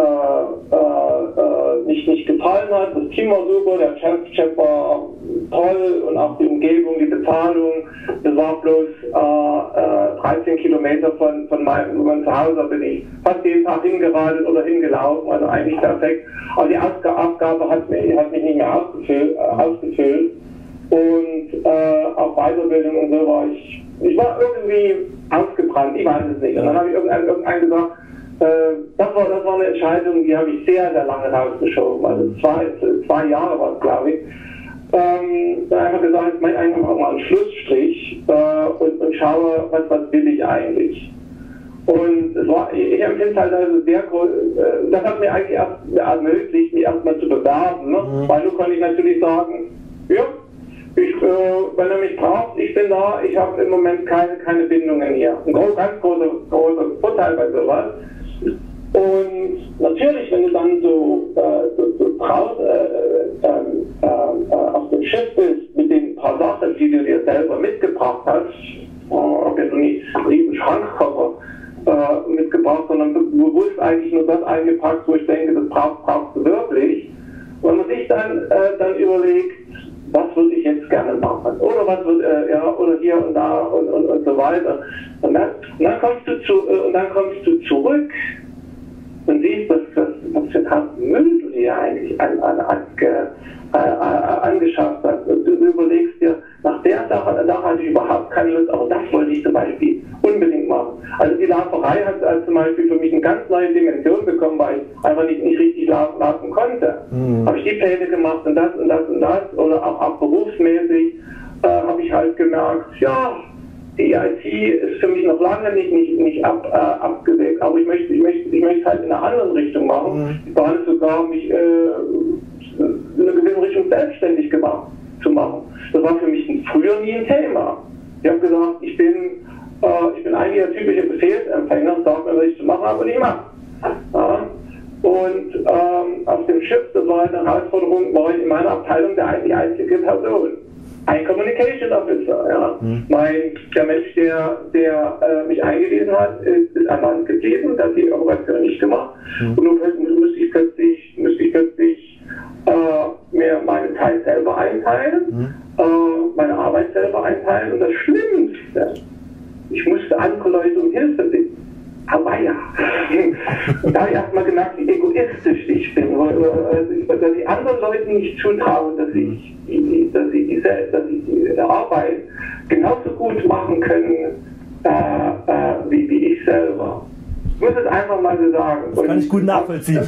dort nicht gefallen hat. Das Team war super, der Chef war toll und auch die Umgebung, die Bezahlung. Das war bloß 13 Kilometer von meinem Zuhause, da bin ich fast jeden Tag hingeradelt oder hingelaufen, also eigentlich perfekt. Aber die Aufgabe hat mich nicht mehr ausgefüllt. Und auf Weiterbildung und so war ich war irgendwie ausgebrannt, ich weiß es nicht. Und dann habe ich irgendeinen gesagt, das war eine Entscheidung, die habe ich sehr, sehr lange rausgeschoben. Also 2 Jahre war es, glaube ich. Dann einfach gesagt, ich mache einfach mal einen Schlussstrich und schaue, was will ich eigentlich. Und ich empfinde es halt also sehr groß, das hat mir eigentlich erst ermöglicht, mich erstmal zu bewerben, ne? Weil so kann ich natürlich sagen, ja, wenn er mich braucht, ich bin da, ich habe im Moment keine Bindungen hier. Ein ganz großer Vorteil bei sowas. Und natürlich, wenn du dann so draußen auf dem Schiff bist, mit den paar Sachen, die du dir selber mitgebracht hast, ob jetzt nicht einen riesen Schrankkoffer mitgebracht, sondern bewusst eigentlich nur das eingepackt, wo ich denke, das brauchst du wirklich. Und wenn man sich dann überlegt, was würde ich jetzt gerne machen? Oder was wird, oder hier und da und so weiter. Und dann kommst du zurück und siehst, was für Kasten Müll du dir eigentlich angeschafft hast. Und du überlegst dir, nach der Sache, da hatte ich überhaupt keine Lust, aber das wollte ich zum Beispiel unbedingt machen. Also die Lauferei hat zum Beispiel für mich eine ganz neue Dimension bekommen, weil ich einfach nicht richtig laufen konnte. Habe ich die Pläne gemacht und das und das und das, oder auch berufsmäßig habe ich halt gemerkt, ja, die IT ist für mich noch lange nicht abgewegt, aber ich möchte es halt in einer anderen Richtung machen. Ich plane sogar, mich in einer gewissen Richtung selbstständig zu machen. Das war für mich früher nie ein Thema. Ich habe gesagt, ich bin Ich bin eigentlich der typische Befehlsempfänger, sagt mir, was ich zu machen habe und ich mache. Und auf dem Schiff, das war eine Herausforderung, war ich in meiner Abteilung die einzige Person. Ein Communication Officer, ja. Der Mensch, der mich eingelesen hat, ist ein Mann geblieben, der hat die Operation nicht gemacht. Und nun müsste ich plötzlich mir meine Zeit selber einteilen, meine Arbeit selber einteilen. Und das Schlimmste, ich musste andere Leute um Hilfe bitten. Aber ja, da habe ich erstmal gemerkt, wie egoistisch ich bin, dass ich anderen Leuten nicht zutraue, dass sie die Arbeit genauso gut machen können wie ich selber. Ich muss es einfach mal so sagen. Das kann ich gut nachvollziehen.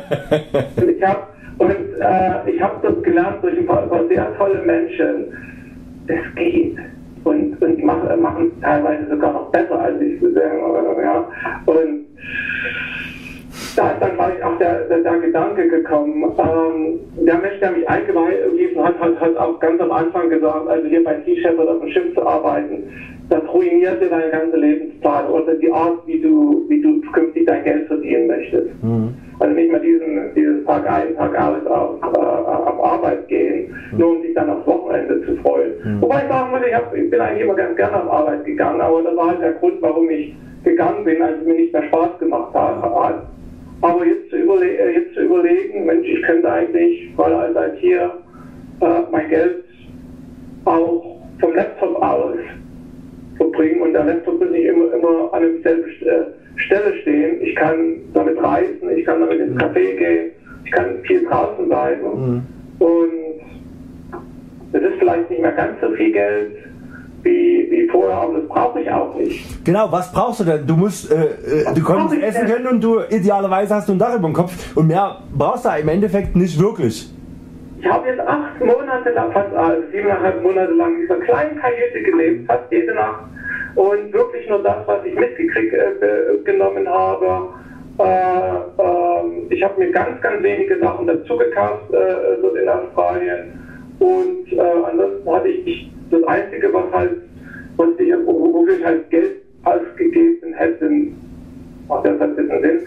Ich habe das gelernt durch ein paar sehr tolle Menschen. Es geht. Und die machen teilweise sogar noch besser als ich. Ja. Und da ist dann gleich auch der Gedanke gekommen. Der Mensch, der mich eingewiesen hat auch ganz am Anfang gesagt, also hier bei Sea Shepherd auf dem Schiff zu arbeiten, das ruinierte deine ganze Lebensplan oder die Art, wie du künftig dein Geld verdienen möchtest. Also nicht mehr dieses Tag ein, Tag aus auf Arbeit gehen, nur um sich dann aufs Wochenende zu freuen. Wobei ich sagen würde, ich bin eigentlich immer ganz gerne auf Arbeit gegangen, aber das war halt der Grund, warum ich gegangen bin, als es mir nicht mehr Spaß gemacht hat. Aber jetzt zu überlegen, Mensch, ich könnte eigentlich, weil als ITler mein Geld auch vom Laptop aus verbringen und der Laptop muss nicht immer an derselben Stelle stehen. Ich kann damit reisen, ich kann damit ins Café gehen, ich kann viel draußen bleiben. Und das ist vielleicht nicht mehr ganz so viel Geld wie vorher, aber das brauche ich auch nicht. Genau, was brauchst du denn? Du musst, du kannst essen können und du idealerweise hast du ein Dach über dem Kopf und mehr brauchst du im Endeffekt nicht wirklich. Ich habe jetzt 8 Monate lang, fast 7,5 Monate lang in dieser kleinen Kajüte gelebt, fast jede Nacht. Und wirklich nur das, was ich mitgenommen habe. Ich habe mir ganz, ganz wenige Sachen dazu gekauft dort in Australien. Und ansonsten hatte ich das Einzige, wofür ich halt Geld ausgegeben hätte, macht das ein bisschen Sinn,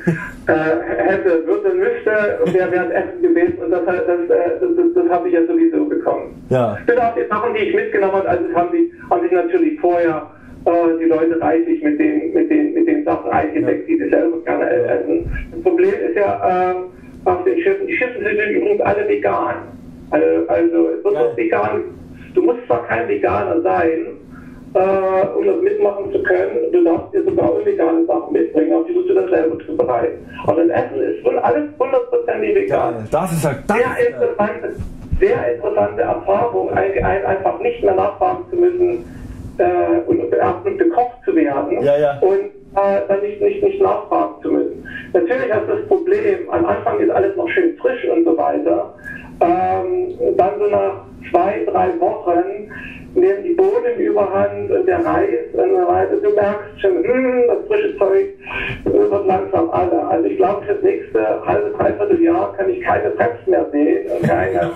wäre das Essen gewesen und das habe ich ja sowieso bekommen. Ja. Bis auf die Sachen, die ich mitgenommen habe, also haben sich natürlich vorher die Leute reichlich mit den Sachen eingedeckt, die sie selber gerne essen. Das Problem ist ja auf den Schiffen, die Schiffe sind übrigens alle vegan. Also es wird auch vegan. Du musst zwar kein Veganer sein, um das mitmachen zu können, du darfst dir sogar unvegane Sachen mitbringen, auf die musst du dann selber zubereiten. Aber das Essen ist schon alles 100% vegan. Das ist ja sehr interessante Erfahrung, einfach nicht mehr nachfragen zu müssen und gekocht zu werden und dann nicht nachfragen zu müssen. Natürlich hast du das Problem, am Anfang ist alles noch schön frisch und so weiter. Dann so nach 2-3 Wochen nehmen die Bohnen überhand und der Reis und so weiter. Du merkst schon, das frische Zeug wird langsam alle. Also ich glaube, für das nächste halbe, 3/4 Jahr kann ich keine Preps mehr sehen und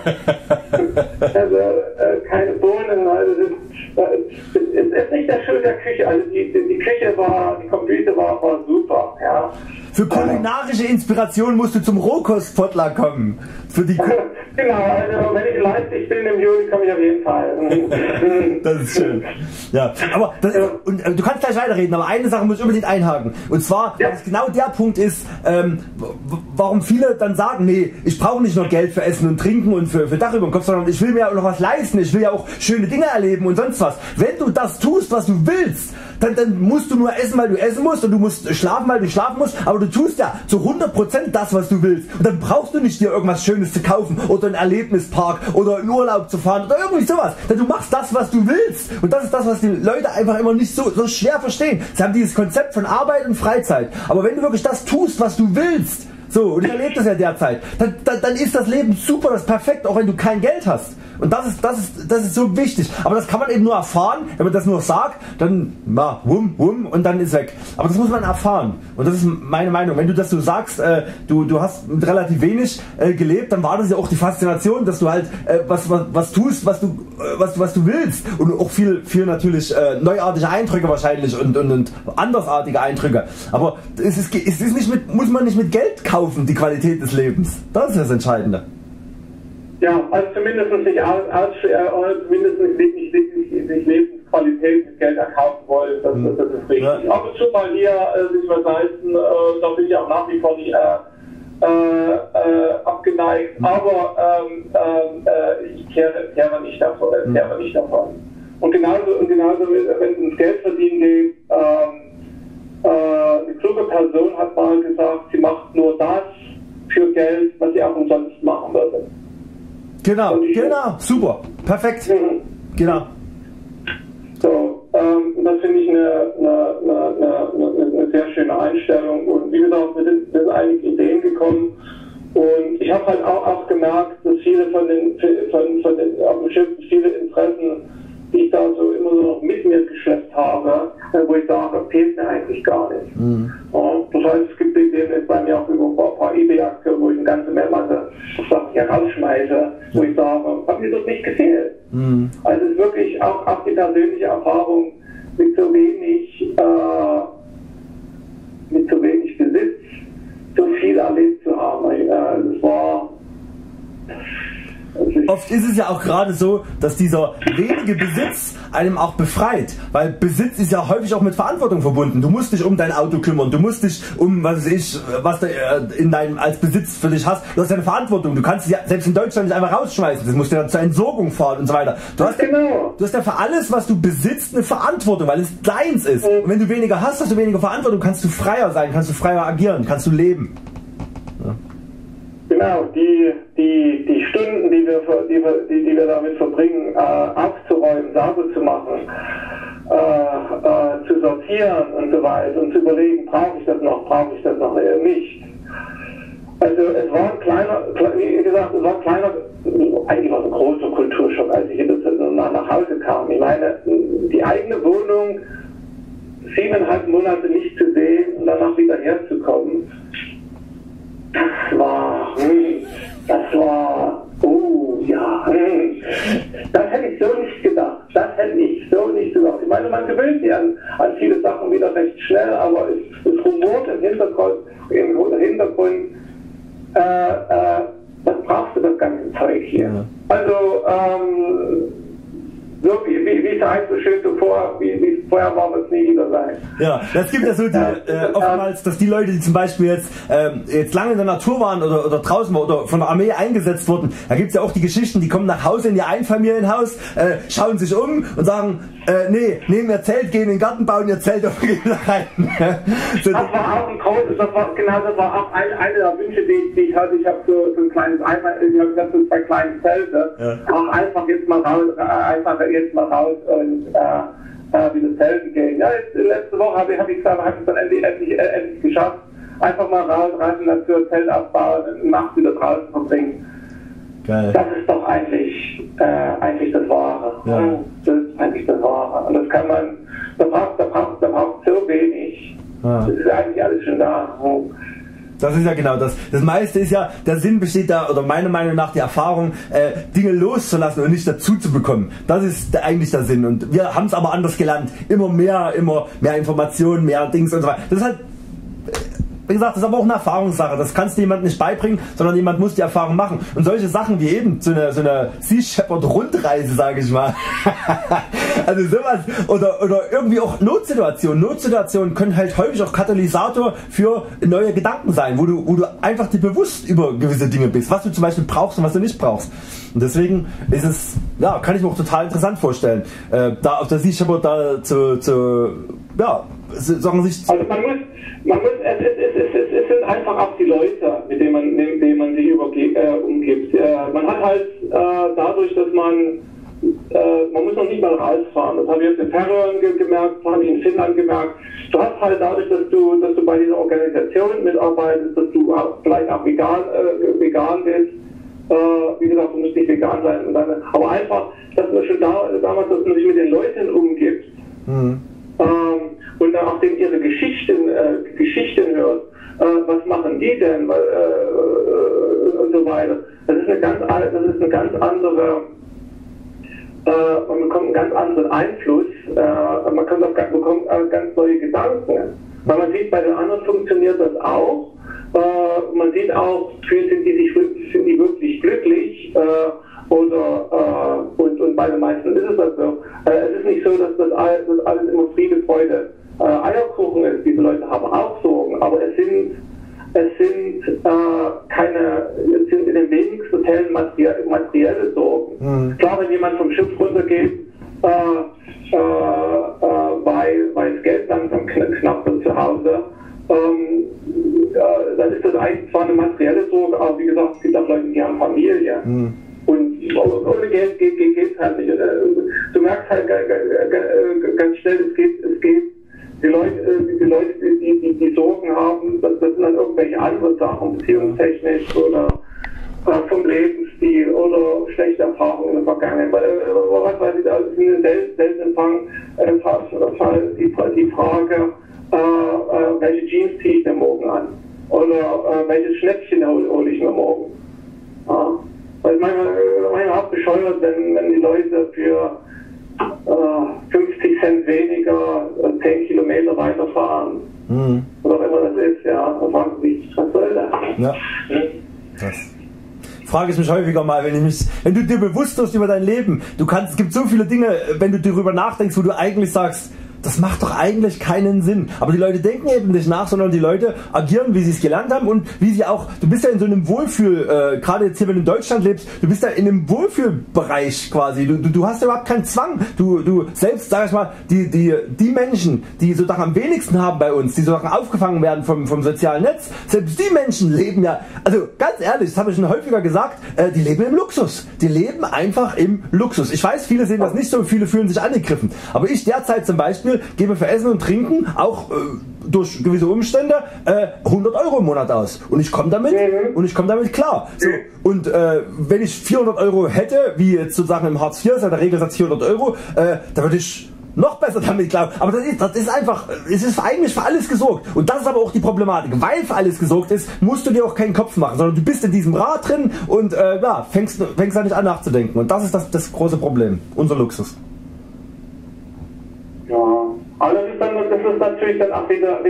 keine Bohnen. Also es ist nicht der Schuld der Küche. Also die Küche die Computer war super. Ja. Für kulinarische Inspiration musst du zum Rohkostpotluck kommen. Genau, also wenn ich leipzig bin im Juli, komme ich auf jeden Fall. Das ist schön. Ja, aber und du kannst gleich weiterreden, aber eine Sache muss ich unbedingt einhaken. Und zwar, dass genau der Punkt ist, warum viele dann sagen, nee, ich brauche nicht nur Geld für Essen und Trinken und für Dach über dem Kopf, sondern ich will mir auch noch was leisten, ich will ja auch schöne Dinge erleben und sonst was. Wenn du das tust, was du willst, dann musst du nur essen, weil du essen musst und du musst schlafen, weil du schlafen musst, aber du tust ja zu 100% das, was du willst. Und dann brauchst du nicht dir irgendwas Schönes zu kaufen oder einen Erlebnispark oder in Urlaub zu fahren oder irgendwie sowas. Denn du machst das, was du willst. Und das ist das, was die Leute einfach immer nicht so schwer verstehen. Sie haben dieses Konzept von Arbeit und Freizeit. Aber wenn du wirklich das tust, was du willst, So, und ich erlebe das ja derzeit. Dann ist das Leben super, das ist perfekt, auch wenn du kein Geld hast. Und das ist so wichtig. Aber das kann man eben nur erfahren, wenn man das nur sagt, dann und dann ist weg. Aber das muss man erfahren. Und das ist meine Meinung. Wenn du das so sagst, du hast mit relativ wenig gelebt, dann war das ja auch die Faszination, dass du halt was tust, was du willst. Und auch viel natürlich neuartige Eindrücke wahrscheinlich und andersartige Eindrücke. Aber es ist nicht muss man nicht mit Geld kaufen, die Qualität des Lebens. Das ist das Entscheidende. Ja, also zumindest nicht Lebensqualität mit Geld erkaufen wollen, das ist richtig. Ja. Ab und zu mal hier sich was leisten, da bin ich auch nach wie vor nicht abgeneigt, aber ich kehre nicht davon. Und genauso wenn es ums Geld verdienen geht, eine kluge Person hat mal gesagt, sie macht nur das für Geld, was sie auch umsonst machen würde. Genau, super, perfekt. Genau. So, das finde ich eine sehr schöne Einstellung. Und wie gesagt, wir sind einige Ideen gekommen. Und ich habe halt auch gemerkt, dass viele von den viele Interessen, die ich da so immer so noch mit mir geschleppt habe, wo ich sage, fehlt mir eigentlich gar nicht. Ja, das heißt, es gibt Ideen jetzt bei mir auch über ein paar eBay-Aktien, wo ich eine ganze Mehrmasse Sachen hier rausschmeiße, wo ich sage, hat mir das nicht gefehlt. Also es ist wirklich auch die persönliche Erfahrung mit so wenig Besitz, so viel erlebt zu haben. Oft ist es ja auch gerade so, dass dieser wenige Besitz einem auch befreit, weil Besitz ist ja häufig auch mit Verantwortung verbunden. Du musst dich um dein Auto kümmern, du musst dich um, was du in deinem als Besitz für dich hast. Du hast eine Verantwortung, du kannst es ja selbst in Deutschland nicht einfach rausschmeißen, das musst du dann zur Entsorgung fahren und so weiter. Du hast ja für alles, was du besitzt, eine Verantwortung, weil es deins ist. Und wenn du weniger hast du weniger Verantwortung, kannst du freier sein, kannst du freier agieren, kannst du leben. Ja. Genau, die Stunden, die wir damit verbringen, aufzuräumen, sauber zu machen, zu sortieren und so weiter und zu überlegen, brauche ich das noch nicht. Also es war ein kleiner, eigentlich war es ein großer Kulturschock, als ich nach Hause kam. Ich meine, die eigene Wohnung 7,5 Monate nicht zu sehen und danach wieder herzukommen, das war, das hätte ich so nicht gedacht. Ich meine, man gewöhnt sich an viele Sachen wieder recht schnell, aber es rumort im Hintergrund, was brauchst du das ganze Zeug hier? Ja. Also, so wie es heißt, so schön wie es vorher war, wird es nie wieder sein. Ja, das gibt ja so oftmals, dass die Leute, die zum Beispiel jetzt lange in der Natur waren oder draußen waren oder von der Armee eingesetzt wurden, da gibt es ja auch die Geschichten, die kommen nach Hause in ihr Einfamilienhaus, schauen sich um und sagen, nee, nehmen ihr Zelt, gehen in den Garten, bauen ihr Zelt und gehen da rein. So, das war auch ein großes, das war auch eine der Wünsche, die ich hatte. Ich habe so ein kleines ich habe so 2 kleine Zelte, ja. Auch einfach jetzt mal raus und wieder zelten gehen. Ja, letzte Woche habe ich gesagt, habe ich es dann endlich geschafft. Einfach mal raus in der Natur, Zelt abbauen und Nacht wieder draußen verbringen. Geil. Das ist doch eigentlich das Wahre. Ja. Das ist eigentlich das Wahre. Und das kann man, da braucht so wenig. Ja. Das ist eigentlich alles schon da. Das ist ja genau das. Das meiste ist ja, der Sinn besteht da, oder meiner Meinung nach die Erfahrung, Dinge loszulassen und nicht dazu zu bekommen. Das ist eigentlich der Sinn. Und wir haben es aber anders gelernt. Immer mehr Informationen, mehr Dings und so weiter. Das ist halt, wie gesagt, das ist aber auch eine Erfahrungssache. Das kannst du jemandem nicht beibringen, sondern jemand muss die Erfahrung machen. Und solche Sachen wie eben so eine Sea Shepherd Rundreise, sage ich mal. Also sowas. Oder irgendwie auch Notsituationen. Notsituationen können halt häufig auch Katalysator für neue Gedanken sein, wo du einfach dir bewusst über gewisse Dinge bist, was du zum Beispiel brauchst und was du nicht brauchst. Und deswegen ist es, ja, kann ich mir auch total interessant vorstellen, da auf der Sea Shepherd da sagen sich. Also es sind einfach auch die Leute, mit denen man sich umgibt. Man hat halt dadurch, dass man man muss noch nicht mal rausfahren. Das habe ich jetzt in Färöern gemerkt, das habe ich in Finnland gemerkt. Du hast halt dadurch, dass du bei dieser Organisation mitarbeitest, dass du vielleicht auch vegan bist. Wie gesagt, du musst nicht vegan sein. Aber einfach, dass man schon damals, dass man sich mit den Leuten umgibt. Mhm. Und dann auch ihre Geschichten hört. Was machen die denn? Und so weiter. Das ist eine ganz andere, man bekommt einen ganz anderen Einfluss, man bekommt ganz neue Gedanken. Weil man sieht, bei den anderen funktioniert das auch. Man sieht auch, sind die wirklich glücklich, und bei den meisten ist es das so. Es ist nicht so, dass das alles immer Friede, Freude, Eierkuchen ist. Diese Leute haben auch Sorgen, aber es sind in den wenigsten Fällen materielle Sorgen. Mhm. Klar, wenn jemand vom Schiff runtergeht, weil das Geld langsam knapp wird zu Hause, dann ist das eigentlich zwar eine materielle Sorge, aber wie gesagt, es gibt auch Leute, die haben Familie. Mhm. Und ohne Geld geht es halt nicht. Du merkst halt ganz schnell, es geht die Leute, die Sorgen haben, das sind dann irgendwelche andere Sachen, beziehungstechnisch oder vom Lebensstil oder schlechte Erfahrungen in der Vergangenheit. Was weiß ich, da ist in den seltenen Fall die Frage, welche Jeans ziehe ich mir morgen an? Oder welches Schnäppchen hole ich mir morgen? Ja. Weil ich meine auch bescheuert, wenn die Leute für 50 Cent weniger 10 Kilometer weiterfahren. Mhm. Oder wenn man das ist, ja, dann fragen sie sich, was soll das? Ja. Das frage ich mich häufiger mal, wenn du dir bewusst wirst über dein Leben, es gibt so viele Dinge, wenn du darüber nachdenkst, wo du eigentlich sagst, das macht doch eigentlich keinen Sinn. Aber die Leute denken eben nicht nach, sondern die Leute agieren, wie sie es gelernt haben und wie sie auch, du bist ja in so einem gerade jetzt hier, wenn du in Deutschland lebst, du bist ja in einem Wohlfühlbereich quasi. Du hast ja überhaupt keinen Zwang. Du selbst, sag ich mal, die Menschen, die so Sachen am wenigsten haben bei uns, die so Sachen aufgefangen werden vom sozialen Netz, selbst die Menschen leben ja, also ganz ehrlich, das habe ich schon häufiger gesagt, die leben im Luxus. Die leben einfach im Luxus. Ich weiß, viele sehen das nicht so, viele fühlen sich angegriffen. Aber ich derzeit zum Beispiel gebe für Essen und Trinken auch durch gewisse Umstände 100 € im Monat aus und ich komme damit klar. So, und wenn ich 400 € hätte, wie jetzt sozusagen im Hartz IV ist ja der Regelsatz 400 €, da würde ich noch besser damit klar. Aber das ist einfach, es ist eigentlich für alles gesorgt. Und das ist aber auch die Problematik. Weil für alles gesorgt ist, musst du dir auch keinen Kopf machen, sondern du bist in diesem Rad drin und fängst da nicht an nachzudenken. Und das ist das große Problem, unser Luxus. Ja, aber das ist natürlich dann auch wieder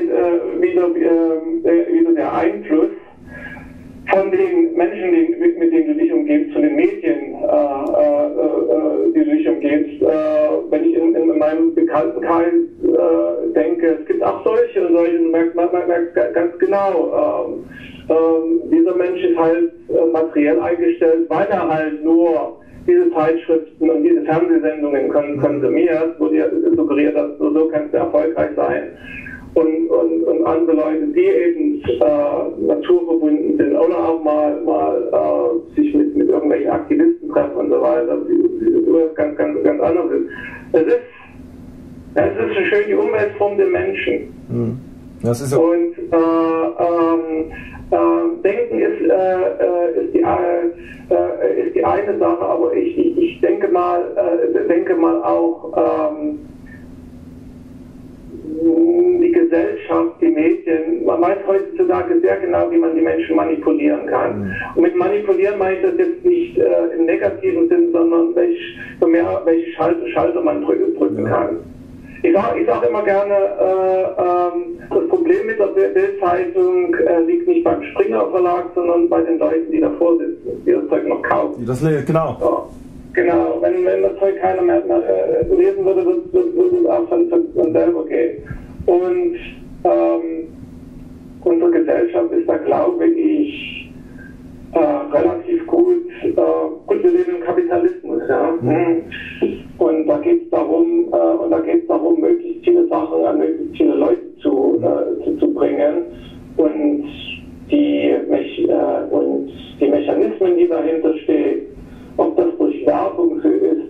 der Einfluss von den Menschen, mit denen du dich umgibst, von den Medien, die du dich umgibst. Wenn ich in meinem Bekanntenkreis denke, es gibt auch solche und solche, man merkt ganz genau, dieser Mensch ist halt materiell eingestellt, weil er halt nur diese Zeitschriften und diese Fernsehsendungen konsumiert, wo dir suggeriert, dass so kannst du erfolgreich sein. Und andere Leute, die eben naturverbunden sind oder auch mal sich mit irgendwelchen Aktivisten treffen und so weiter, die ganz anders sind. Es ist so schön die Umweltform der Menschen. Mhm. Das ist so. Und Denken ist die eine Sache, aber ich denke mal auch die Gesellschaft, die Medien, man weiß heutzutage sehr genau, wie man die Menschen manipulieren kann. Mhm. Und mit manipulieren meine ich das jetzt nicht im negativen Sinn, sondern welche Schalter man drücken kann. Ich sag immer gerne, das Problem mit der Bild-Zeitung liegt nicht beim Springer Verlag, sondern bei den Leuten, die davor sitzen, die das Zeug noch kaufen. Genau. Ja, genau, wenn das Zeug keiner mehr lesen würde, würde es auch von selber gehen. Und unsere Gesellschaft ist da, glaube ich, relativ gut. Wir leben im Kapitalismus, ja. Mhm. Und da geht es darum, möglichst viele Sachen an möglichst viele Leute zu bringen. Und die Mechanismen, die dahinter stehen, ob das durch Werbung ist oder durch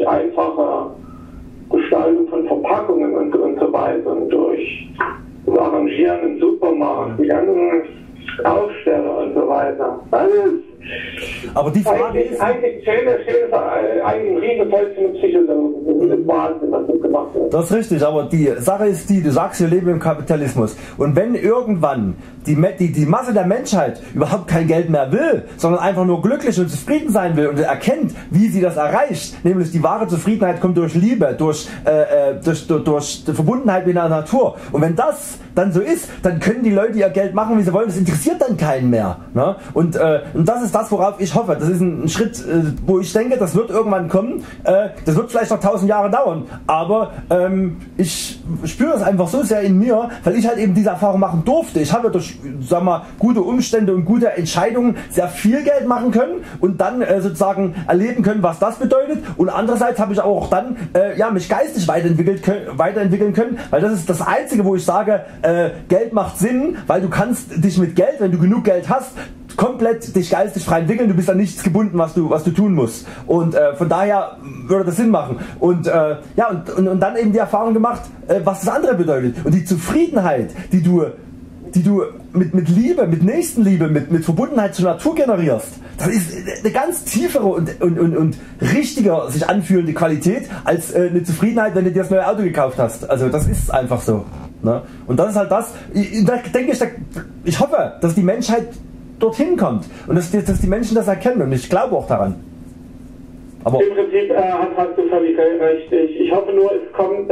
durch einfache Gestaltung von Verpackungen und so weiter und durch das Arrangieren im Supermarkt, die ganzen Aufsteller und so weiter. Alles. Aber die Frage ist... Eigentlich ein Riesenfeld für Psychologen. Das ist Wahnsinn, was das gemacht wird. Das ist richtig, aber die Sache ist die, du sagst, wir leben im Kapitalismus. Und wenn irgendwann die Masse der Menschheit überhaupt kein Geld mehr will, sondern einfach nur glücklich und zufrieden sein will und erkennt, wie sie das erreicht, nämlich die wahre Zufriedenheit kommt durch Liebe, durch die Verbundenheit mit der Natur. Und wenn das dann so ist, dann können die Leute ihr Geld machen, wie sie wollen. Das interessiert dann keinen mehr. Ne? Und das ist das, worauf ich hoffe. Das ist ein Schritt, wo ich denke, das wird irgendwann kommen. Das wird vielleicht noch 1000 Jahre dauern. Aber ich spüre es einfach so sehr in mir, weil ich halt eben diese Erfahrung machen durfte. Ich habe durch, sag mal, gute Umstände und gute Entscheidungen sehr viel Geld machen können und dann sozusagen erleben können, was das bedeutet. Und andererseits habe ich auch dann mich geistig weiterentwickeln können, weil das ist das Einzige, wo ich sage, Geld macht Sinn, weil du kannst dich mit Geld, wenn du genug Geld hast, komplett dich geistig frei entwickeln, du bist an nichts gebunden, was du tun musst. Und von daher würde das Sinn machen. Und und dann eben die Erfahrung gemacht, was das andere bedeutet. Und die Zufriedenheit, die du mit Liebe, mit Nächstenliebe, mit Verbundenheit zur Natur generierst, das ist eine ganz tiefere und richtiger sich anfühlende Qualität als eine Zufriedenheit, wenn du dir das neue Auto gekauft hast. Also das ist einfach so. Ne? Und das ist halt das, ich hoffe, dass die Menschheit dorthin kommt und dass die Menschen das erkennen und ich glaube auch daran. Aber im Prinzip hast du völlig recht. Ich hoffe nur, es kommt,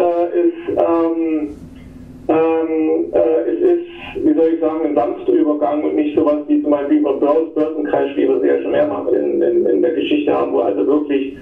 es ist, wie soll ich sagen, ein sanfter Übergang und nicht sowas wie zum Beispiel über Börsencrash, wie wir sie ja schon mehrmals in der Geschichte haben, wo also wirklich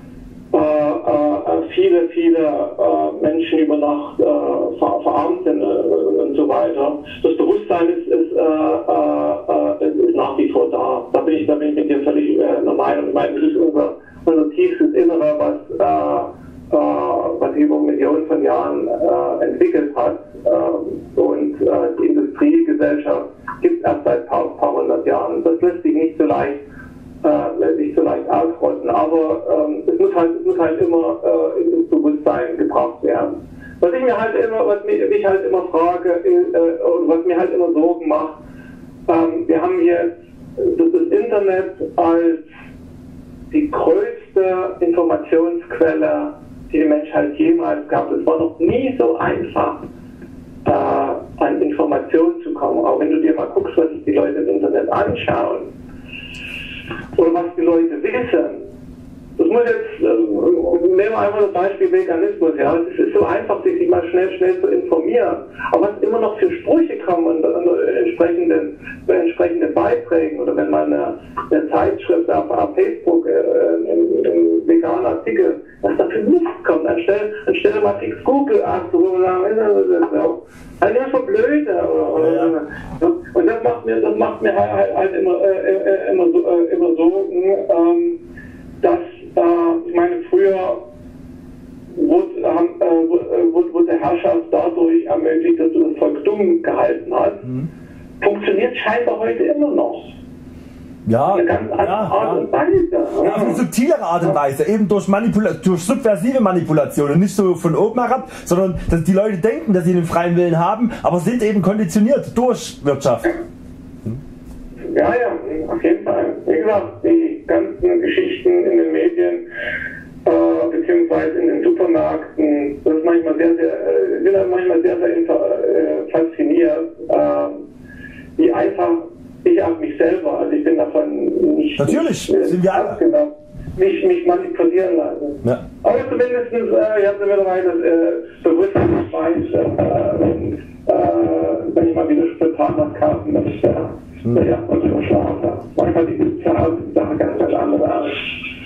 viele Menschen über Nacht verarmt sind und so weiter. Das Bewusstsein ist nach wie vor da. Da bin ich mit dir völlig der Meinung. Ich meine, das ist unser tiefstes Innere, was über Millionen von Jahren entwickelt hat. Und die Industriegesellschaft gibt es erst seit ein paar hundert Jahren. Das lässt sich nicht so leicht ausrotten, aber es muss halt immer ins Bewusstsein gebracht werden. Was mich halt immer frage, und was mir halt immer Sorgen macht, wir haben jetzt das Internet als die größte Informationsquelle, die Menschheit jemals gab. Es war noch nie so einfach, an Informationen zu kommen. Auch wenn du dir mal guckst, was sich die Leute im Internet anschauen, oder was die Leute wissen. Das muss jetzt, nehmen wir einfach das Beispiel Veganismus, ja. Es ist so einfach, sich mal schnell zu informieren. Aber was immer noch für Sprüche kommen und entsprechenden Beiträgen oder wenn man eine Zeitschrift auf Facebook, einen veganen Artikel, was da für Mist kommt, anstelle mal fix Google abzurufen und sagen, das ist so blöd. Und das macht mir halt immer Sorgen, dass ich meine, früher wurde der Herrschaft dadurch ermöglicht, dass du das Volk dumm gehalten hast. Funktioniert scheinbar heute immer noch. Ja, eine ganz andere Art und Weise. Ja, auf eine subtilere Art und Weise, eben durch subversive Manipulation und nicht so von oben herab, sondern dass die Leute denken, dass sie den freien Willen haben, aber sind eben konditioniert durch Wirtschaft. Ja, auf jeden Fall. Wie gesagt, die ganzen Geschichten in den Medien, beziehungsweise in den Supermärkten, das ist manchmal sehr fasziniert, wie einfach ich auf mich selber, also ich bin davon nicht... Natürlich, sind wir alle. Mich manipulieren lassen. Ja. Aber zumindest, ich habe mittlerweile das Bewusstsein, ich weiß, wenn ich mal wieder spontan was kaufen möchte, ja, und überschlafen. Manchmal sieht es zu Hause die Sache ganz andere aus.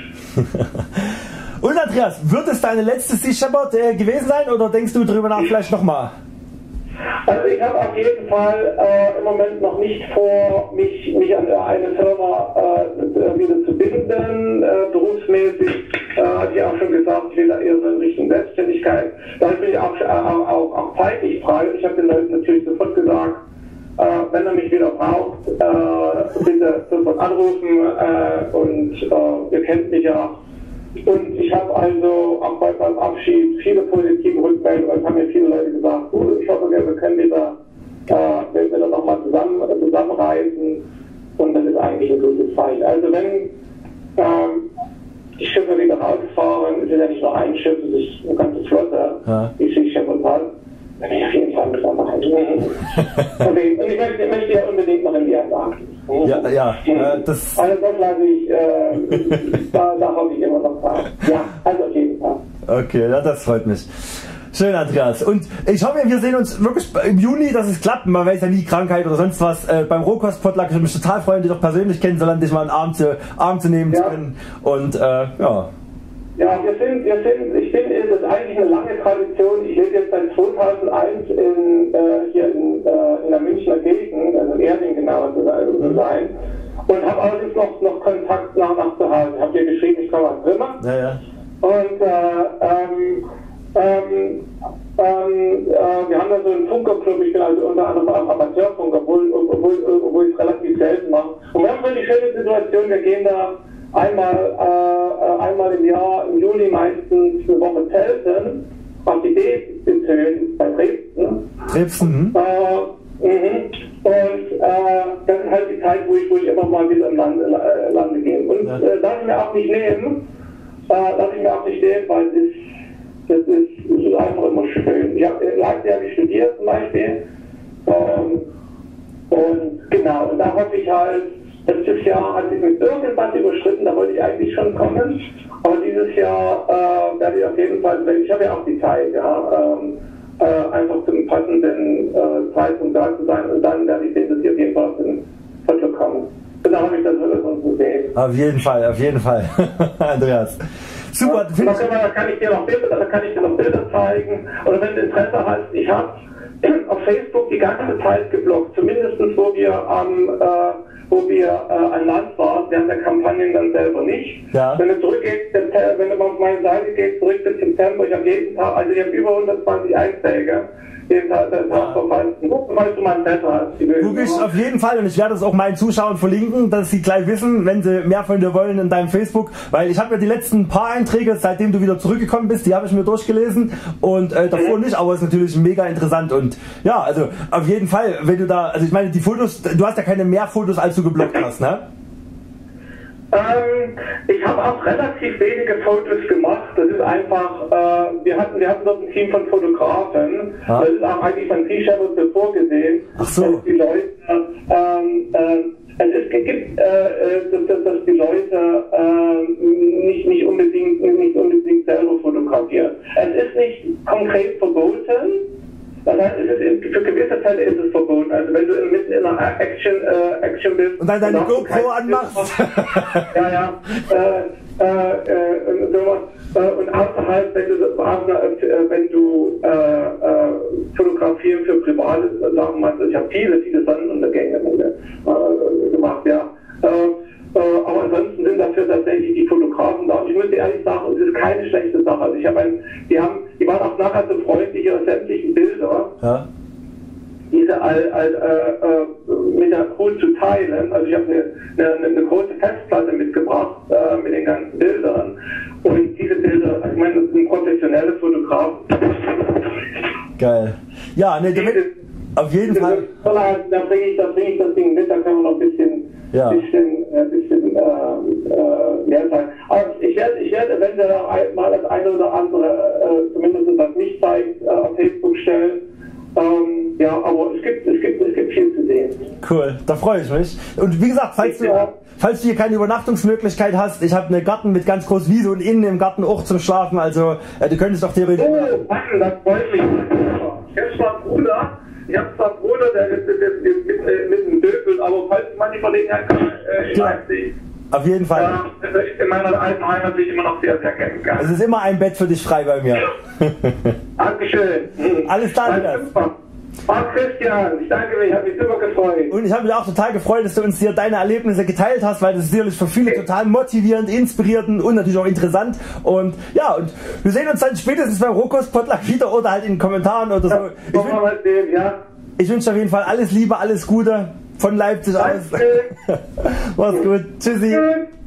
Und Andreas, wird es deine letzte Sea Shepherd gewesen sein oder denkst du darüber nach vielleicht nochmal? Also ich habe auf jeden Fall im Moment noch nicht vor, mich an eine Firma wieder zu binden, berufsmäßig. Ich habe auch schon gesagt, ich will da eher so in Richtung Selbstständigkeit. Da bin ich auch zeitlich frei. Ich habe den Leuten natürlich sofort gesagt, wenn er mich wieder braucht, bitte sofort anrufen und ihr kennt mich ja. Und ich habe also auch beim Abschied viele positive Rückmeldungen. Es haben mir viele Leute gesagt, ich hoffe, wir können wieder nochmal zusammenreisen. Und das ist eigentlich ein gutes Zeichen. Also wenn die Schiffe wieder rausfahren, es ist ja nicht nur ein Schiff, es ist eine ganze Flotte, die sich Schiff und hat, dann bin ich auf jeden Fall mit dabei. Und ich möchte ja unbedingt noch in die Antarktis. Das... Also das lasse ich, da hoffe ich immer noch drauf. Ja, also auf jeden Fall. Okay, ja, das freut mich. Schön, Andreas. Und ich hoffe, wir sehen uns wirklich im Juni, dass es klappt. Man weiß ja nie, Krankheit oder sonst was. Beim Rohkost-Potluck, ich würde mich total freuen, dich doch persönlich kennenzulernen, dich mal einen Arm zu nehmen zu können. Und ja. Ja, ich finde, es ist eigentlich eine lange Tradition. Ich lebe jetzt seit 2001 hier in der Münchner Gegend, also in Erding genauer zu sein. Und habe allerdings noch Kontakt nach zu Hause. Ich habe dir geschrieben, ich komme aus Bremen. Ja, ja. Und wir haben da so einen Funkerclub, ich bin also unter anderem auch Amateurfunker, obwohl ich es relativ selten mache. Und wir haben so die schöne Situation, wir gehen da einmal im Jahr, im Juli meistens eine Woche zelten, auf die D-Bezirken bei Dresden. Dresden? Und das ist halt die Zeit, wo ich immer mal wieder im Lande gehe. Und darf ich mir auch nicht nehmen, weil das ist einfach immer schön. Ich habe in Leipzig studiert zum Beispiel. Und genau, und da hoffe ich halt, letztes Jahr hat sich mit irgendwas überschritten, da wollte ich eigentlich schon kommen. Aber dieses Jahr werde ich auf jeden Fall, ich habe ja auch die Zeit, einfach zum passenden Zeitpunkt da zu sein. Und dann werde ich sehen, dass ich auf jeden Fall auf den Foto komme. Und da habe ich das uns sehen. Auf jeden Fall. Andreas. Super. Da kann ich dir noch Bilder zeigen. Oder wenn du Interesse hast, ich habe auf Facebook die ganze Zeit geblockt, zumindest wo wir an Land waren, während der Kampagnen dann selber nicht. Ja. Wenn du auf meine Seite gehst, zurück bis September, ich habe jeden Tag, also ich habe über 120 Einträge. Falls du mal ein Besser hast. Guck ich auf jeden Fall, und ich werde es auch meinen Zuschauern verlinken, dass sie gleich wissen, wenn sie mehr von dir wollen in deinem Facebook, weil ich habe mir die letzten paar Einträge, seitdem du wieder zurückgekommen bist, die habe ich mir durchgelesen und davor nicht, aber es ist natürlich mega interessant und ja, also auf jeden Fall, wenn du da, also ich meine, die Fotos, du hast ja keine mehr Fotos, als du geblockt hast, ne? Ich habe auch relativ wenige Fotos gemacht. Das ist einfach, wir hatten dort ein Team von Fotografen. Das ist auch eigentlich von Sea Shepherd so vorgesehen, dass die Leute, dass die Leute nicht unbedingt selber fotografieren. Es ist nicht konkret verboten. Das heißt, für gewisse Fälle ist es verboten. Also wenn du mitten in einer Action bist und dann deine GoPro anmachst. Und außerhalb, wenn du fotografieren für private Sachen machst, ich habe viele Sonnenuntergänge gemacht, ja. Aber ansonsten sind dafür tatsächlich die Fotografen da. Und ich muss dir ehrlich sagen, es ist keine schlechte Sache. Also die waren auch nachher so freundlich, ihre sämtlichen Bilder, diese mit der Crew zu teilen. Also ich habe eine große Festplatte mitgebracht mit den ganzen Bildern. Und diese Bilder, ich meine, das sind professionelle Fotografen. Geil. Ja, ne, auf jeden Fall. Da bringe ich das Ding mit, da kann man noch ein bisschen mehr sein. Aber ich werde eventuell auch mal das eine oder andere, zumindest was mich zeigt, auf Facebook stellen. Aber es gibt viel zu sehen. Cool, da freue ich mich. Und wie gesagt, falls du hier keine Übernachtungsmöglichkeit hast, ich habe einen Garten mit ganz groß Wiese und innen im Garten auch zum Schlafen, also du könntest doch theoretisch... Oh, Mann, das freut mich. Ich habe zwar einen Bruder, der mit einem Döbel, aber falls man die Verlegenheit kann, ich weiß nicht. Auf jeden Fall. Ja, in meiner alten Heimat bin ich immer noch sehr, sehr gerne gegangen. Es ist immer ein Bett für dich frei bei mir. Dankeschön. Alles klar, Andreas. Christian, ich danke mich, ich habe mich super gefreut. Und ich habe mich auch total gefreut, dass du uns hier deine Erlebnisse geteilt hast, weil das ist sicherlich für viele total motivierend, inspirierend und natürlich auch interessant. Und ja, und wir sehen uns dann spätestens beim Rohkost-Potluck wieder oder halt in den Kommentaren oder so. Ich wünsche auf jeden Fall alles Liebe, alles Gute von Leipzig aus. Mach's gut. Tschüssi.